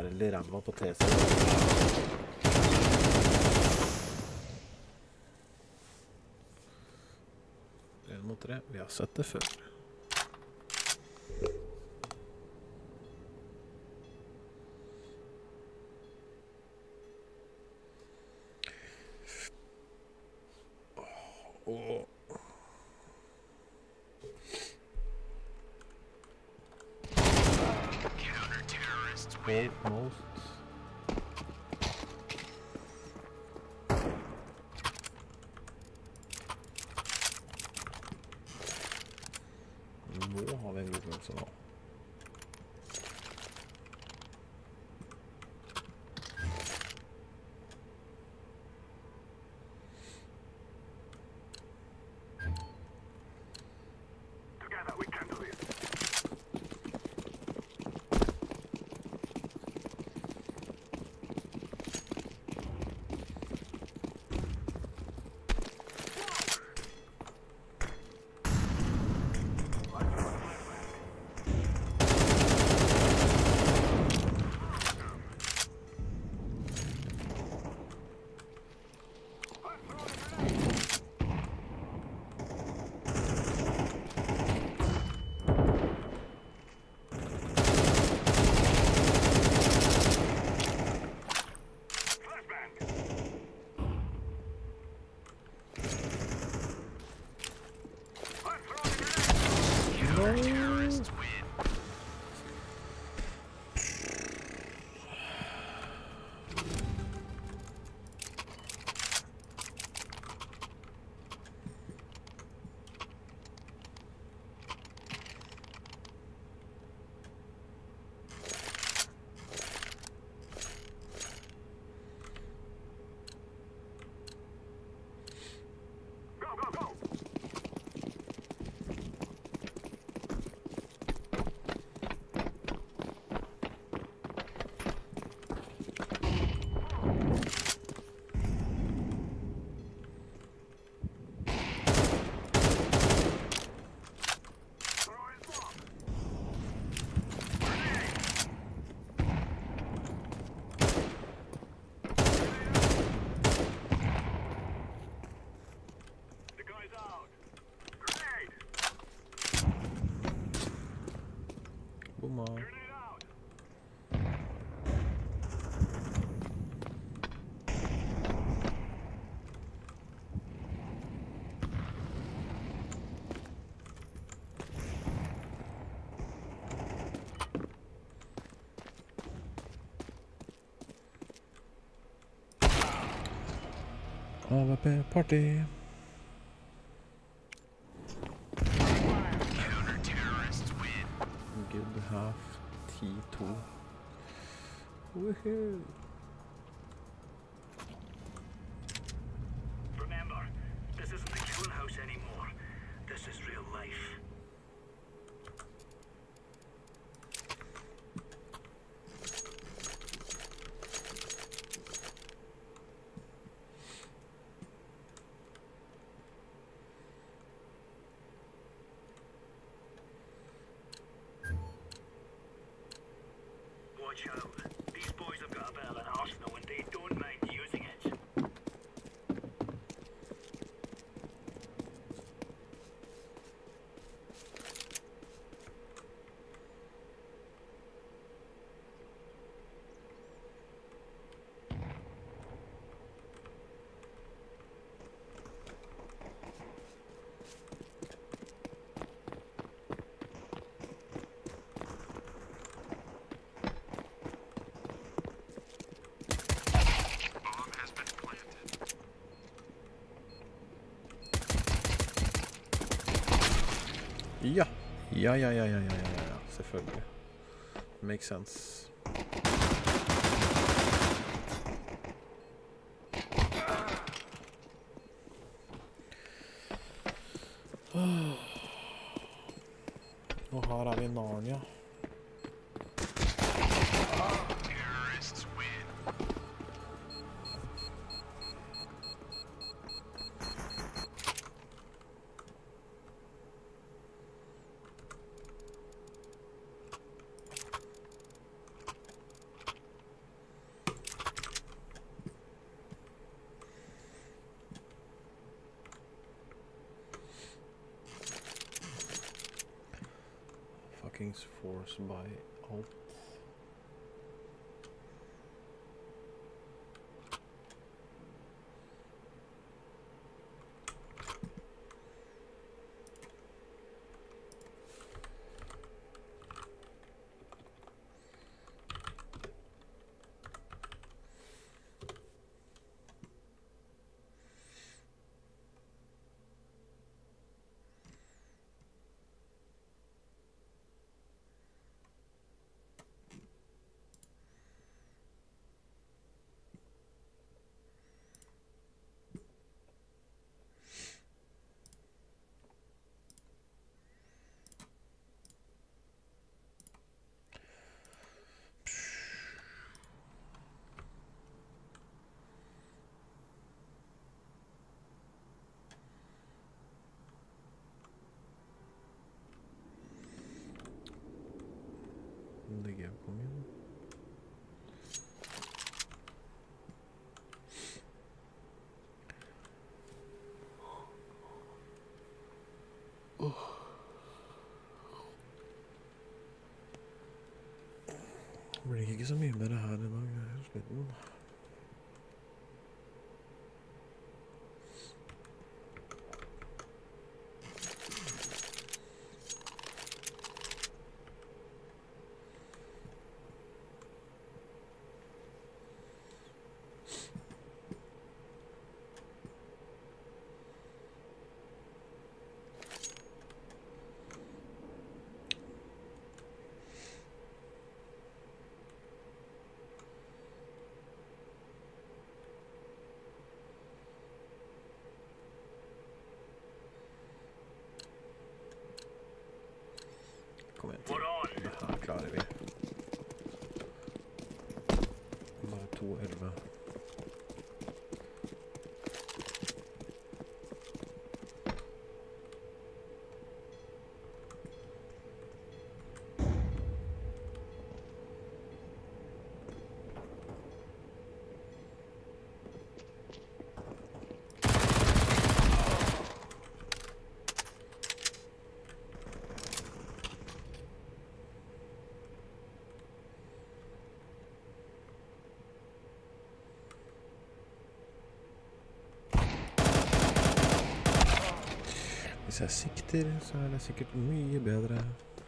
F: forferdelig ræva på T C. En mot tre. Vi har sett det før. Åh. Most. Nå har vi en god følelse nå. A W P party. Good half T two. Woohoo!
G: Remember, this isn't the kill house anymore. This is real life. Watch out. These boys have got a bit of an arsenal and they don't mind using it.
F: Ja. Ja, ja, ja, ja, ja, ja, ja, selvfølgelig. Makes sense. Og her er vi i Narnia. Vikings force by alt. Ligger jeg på min? Oh. Det blir ikke så mye mer her i dag, jeg er sliten. Kom igjen til. Det her klarer vi. Bare to elleve. Hvis jeg sikter, så er det sikkert mye bedre.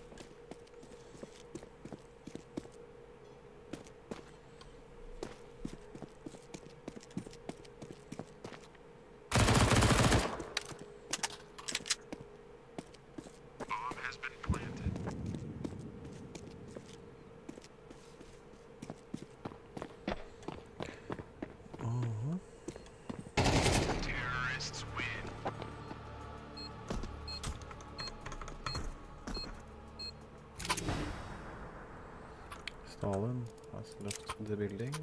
F: Stalin has left the building.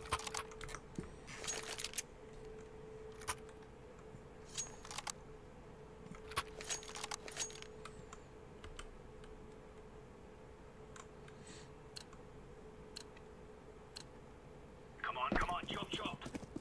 G: Come on, come on, chop chop.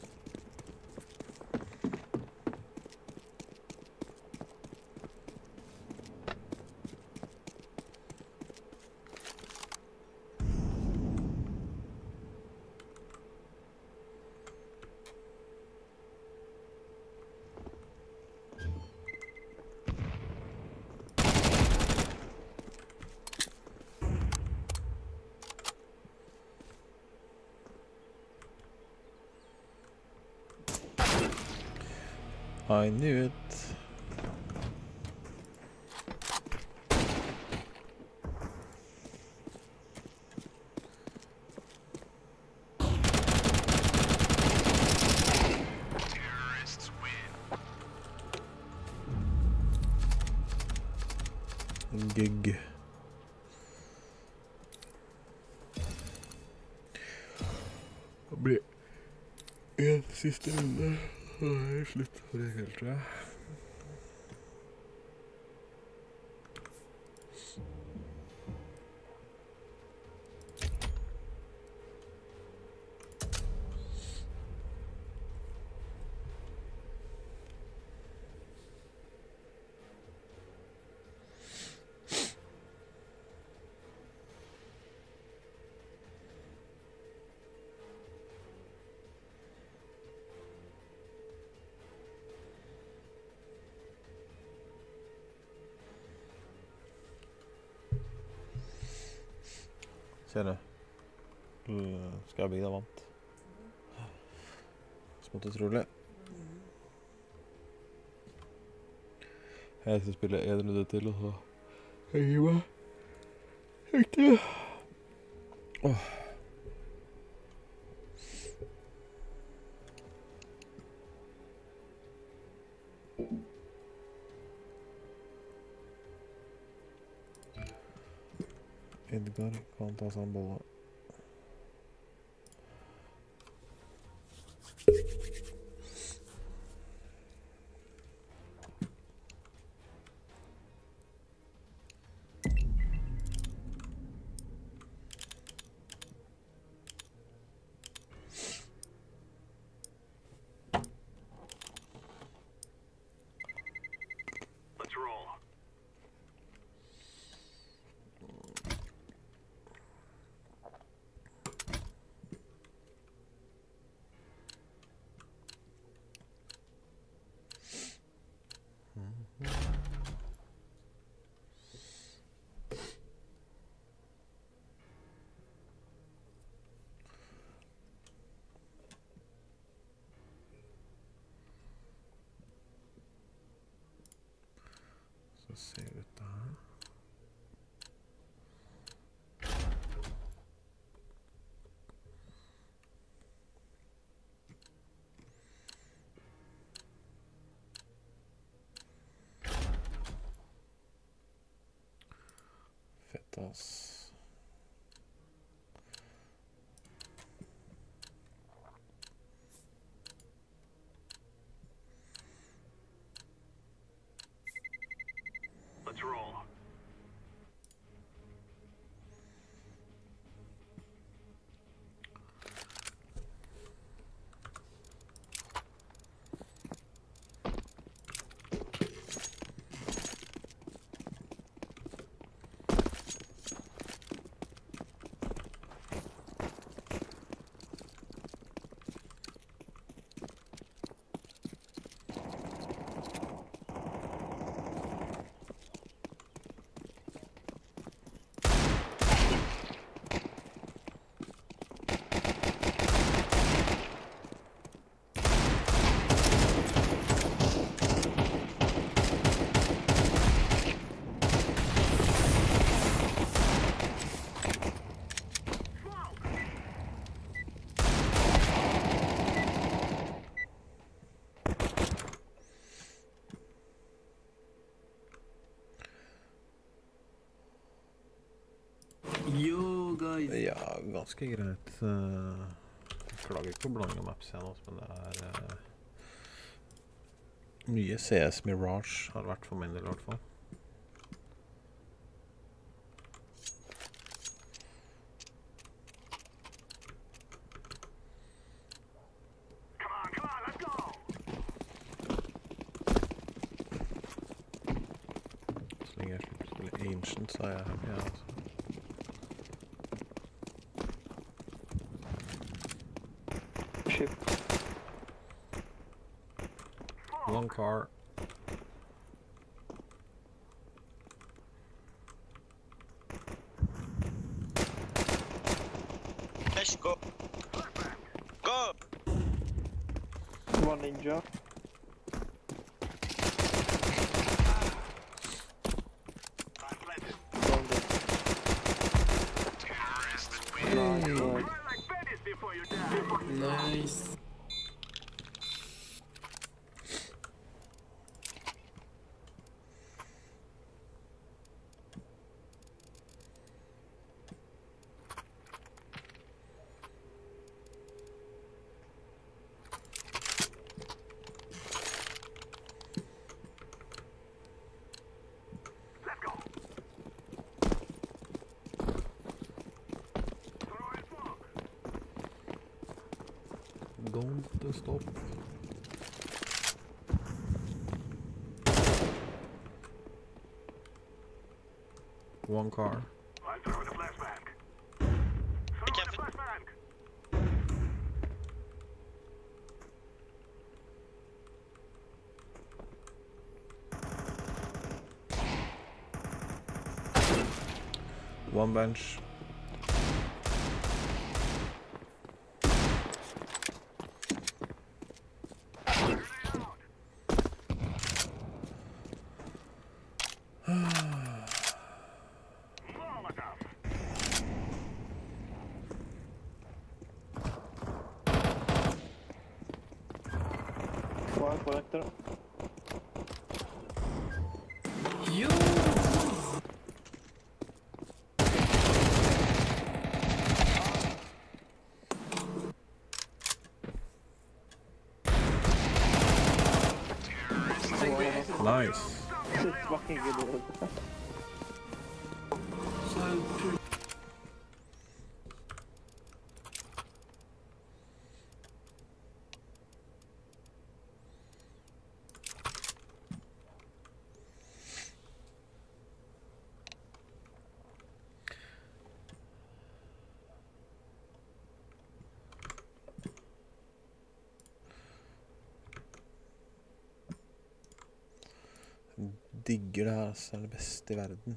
F: I knew it.
I: Terrorists win.
F: Gig. Det blir en siste runde. Nei, slutt for det helt, tror jeg. Kjære. Du skal bli deg vant. Smått utrolig. Jeg skal spille en runde til, og så jeg gir meg. Ikke. Åh. Edgar kan ta seg en bolle.
G: Let's roll.
F: Så ser det ut der. Fett, ass.
G: Let's roll.
J: Yo, guys.
F: Ja, ganske greit. Uh, jeg klager ikke på blanding av maps igjen også, men det er uh, mye C S Mirage har det vært for min del i hvert fall. Så lenge jeg slipper å spille Ancient, så er jeg happy, ja, altså. One car.
H: Let's go. Go.
J: One ninja.
L: Nice.
F: Don't stop. One car.
G: I'm throwing a flashbang. Throwing a flashbang.
F: One bench.
J: Hva er connector?
L: Jo!
F: Nice.
J: Shit, fucking good.
L: Så
F: Digger det her, altså. Det er det beste i verden.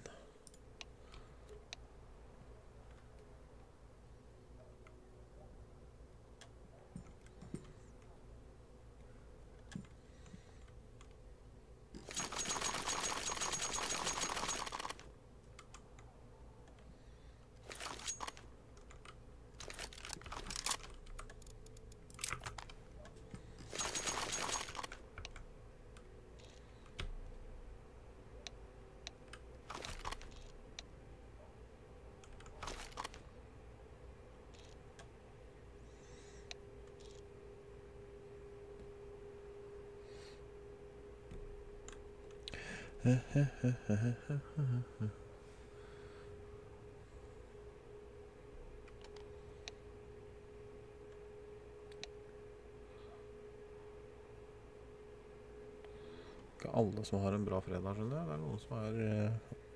F: Ikke alle som har en bra fredag, skjønner jeg. Det er noen som er... eh,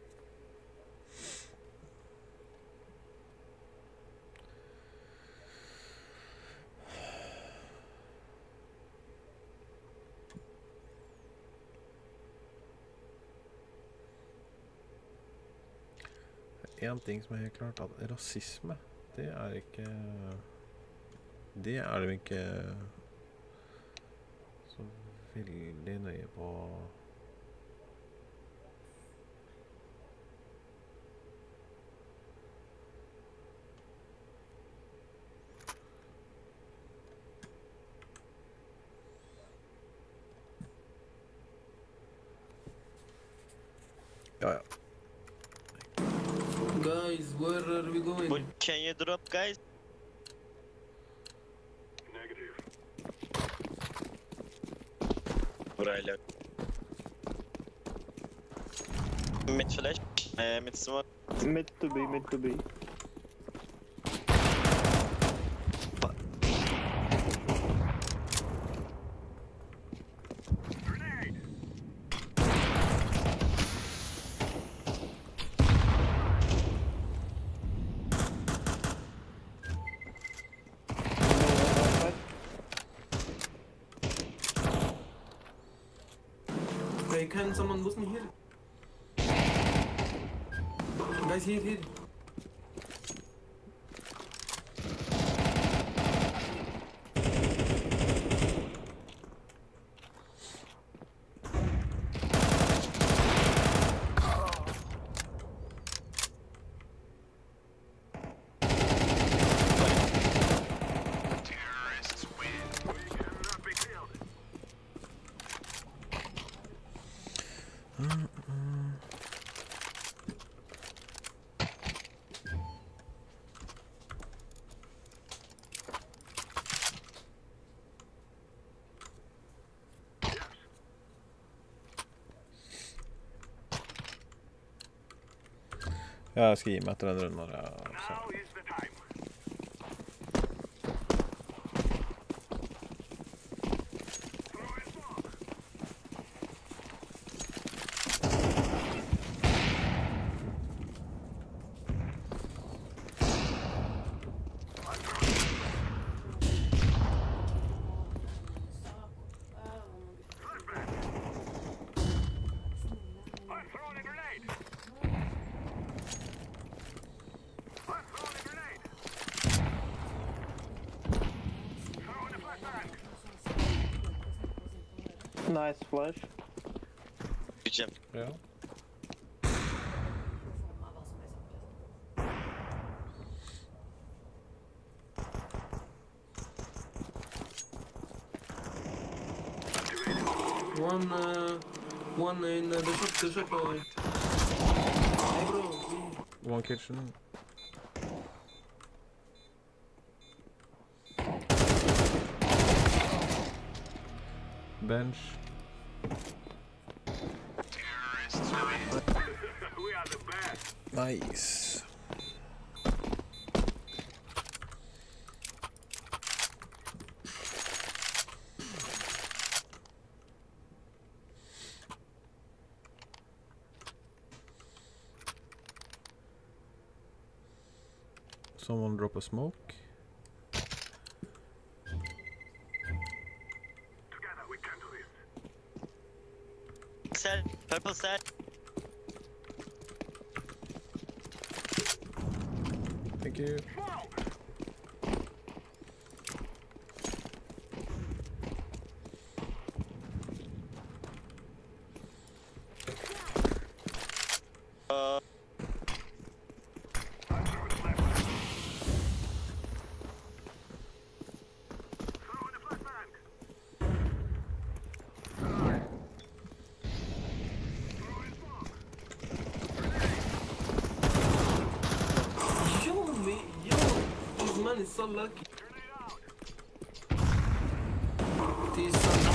F: En ting som er helt klart, at rasisme, det er ikke... Det er de ikke så veldig nøye på. Ja, ja.
L: Guys, where are we going?
H: But can you drop, guys?
I: Negative.
H: Burayla. Mid flash, uh, mid smoke.
J: Mid to be, mid to be.
L: Hey, can someone boost me here? Guys, here, here.
I: Terrorists win. We cannot be killed.
F: Ja, jeg skal gi meg etter den runden her, ja.
I: Now is the time. Throw a smoke. I'm throwing a grenade. I'm throwing a grenade. Throwing a flashbang.
J: Nice flash.
H: Good job.
F: Ja.
L: One, uh, one in uh, the shop, the shop. Uh, hey bro, we-
F: One kitchen. Bench.
I: We are the best.
F: Nice. Someone drop a smoke.
I: Together we can do this.
H: Set. Purple set.
F: Thank you.
H: Uh,
L: Yo, me, yo, this man is so lucky. This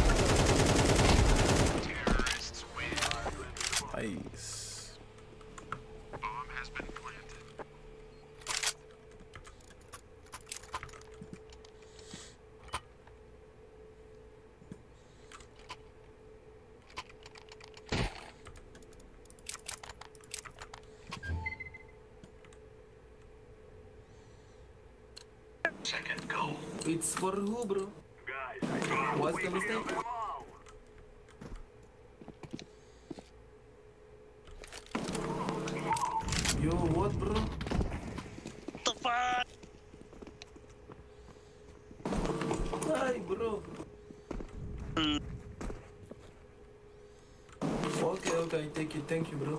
F: Nice.
I: Bomb has been planted. Second goal.
L: it's for who, bro?
I: Guys,
L: What's the mistake?
I: come on.
L: Yo, what, bro?
H: what the fuck?
L: Hi, bro. Okay, okay, take it, thank you, bro.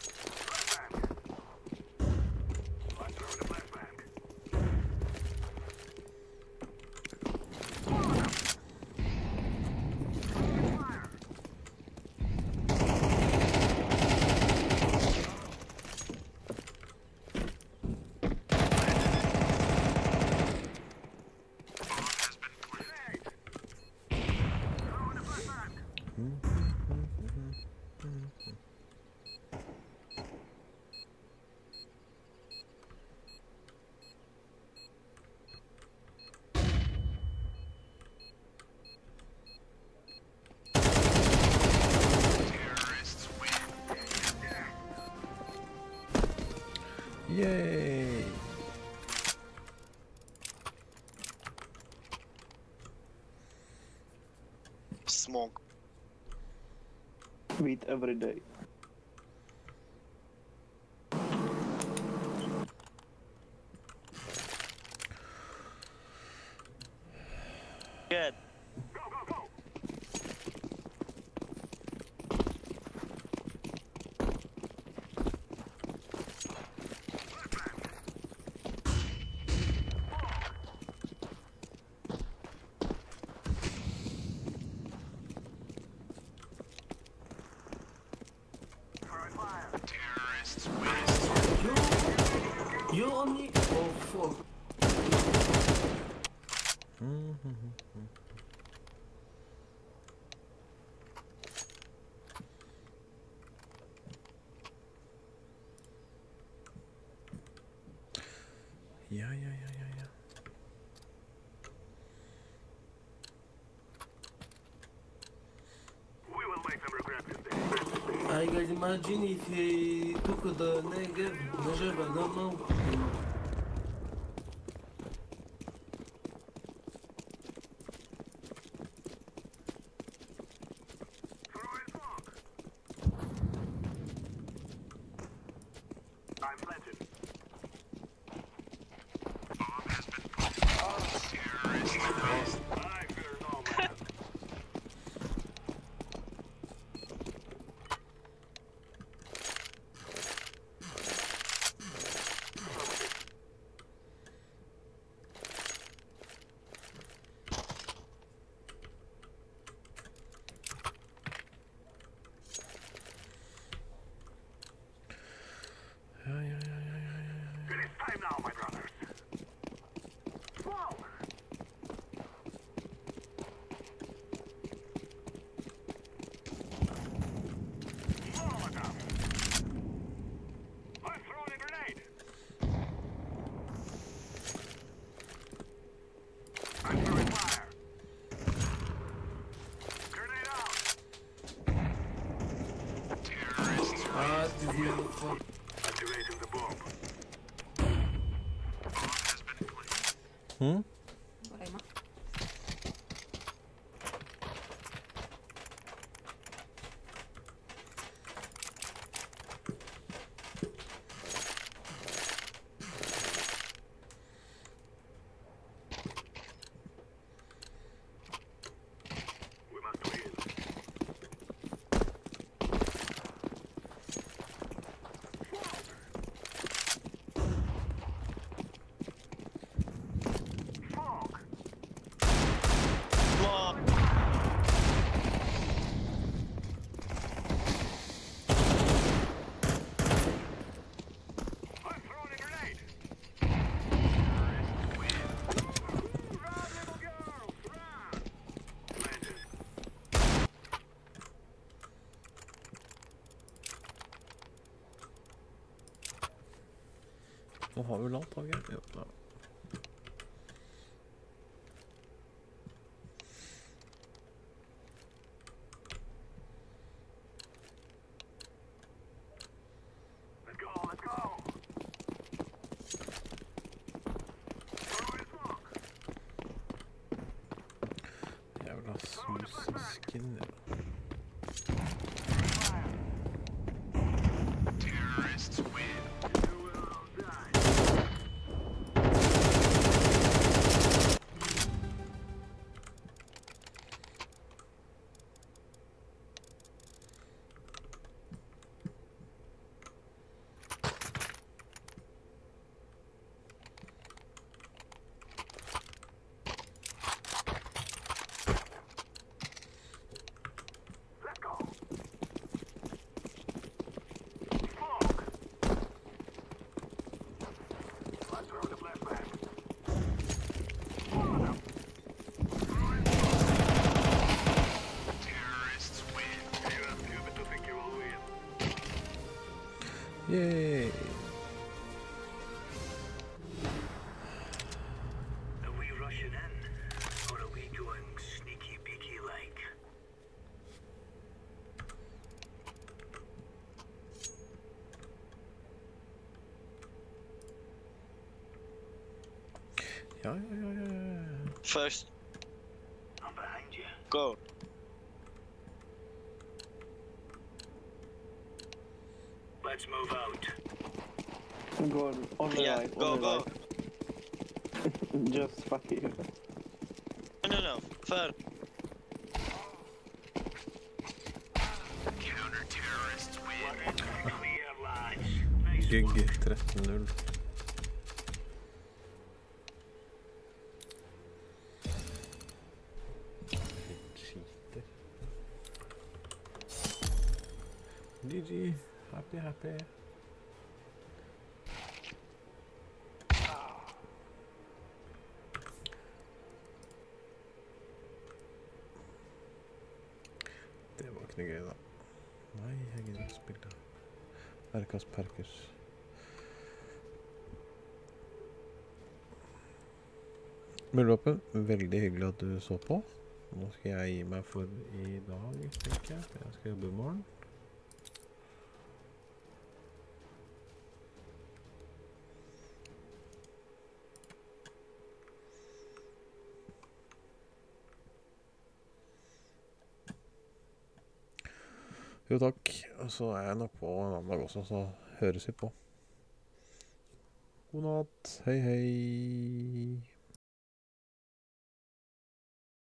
F: Yay!
H: Smoke.
J: Wheat every day.
H: Good.
L: You on me? Oh, fuck.
F: Ja, ja, ja, ja, ja.
I: We will make them regret this day.
L: I guys imagine if he took the Negev, Negev, I don't know.
I: I'm planted. I fear no man.
L: kvar.
I: Activating the bomb.
F: Hm?
K: Bare hjemme.
I: We must win. Fog.
H: Block.
I: I'm throwing a grenade. Run, little girls, run. Planted.
F: Nå har vi jo langt, Hagen. Jo, da.
I: Let's go, let's go. Throwing smoke.
F: Jeg vil ha sus-skin, ja.
I: Terrorists win. You will all die. Let's go. Smoke. Let's throw the flashback. Follow them. Terrorists win. You have stupid to think you will win.
F: Yay!
G: Are we rushing in? Or are we going sneaky beaky like?
F: Ja, ja, ja, ja, ja.
H: First,
G: I'm behind you.
H: go.
G: Let's move out.
J: Go on, on the
H: Yeah,
J: right,
H: go,
J: on the
H: go.
J: right. Just fuck you.
H: No, no, no. Fair.
I: Counter-terrorists win.
G: Clear, lads. Nice
F: Gig
G: work.
F: tretten null. Cheater. G G. Happy, happy. Det var ikke noe gøy, da. Nei, jeg gidder ikke spille. Perkas, perkers. Muldvåpen, veldig hyggelig at du så på. Nå skal jeg gi meg for i dag, tenker jeg. Jeg skal jobbe i morgen. Jo takk, og så er jeg nok på en annen dag også, så høres vi på. God natt, hei hei.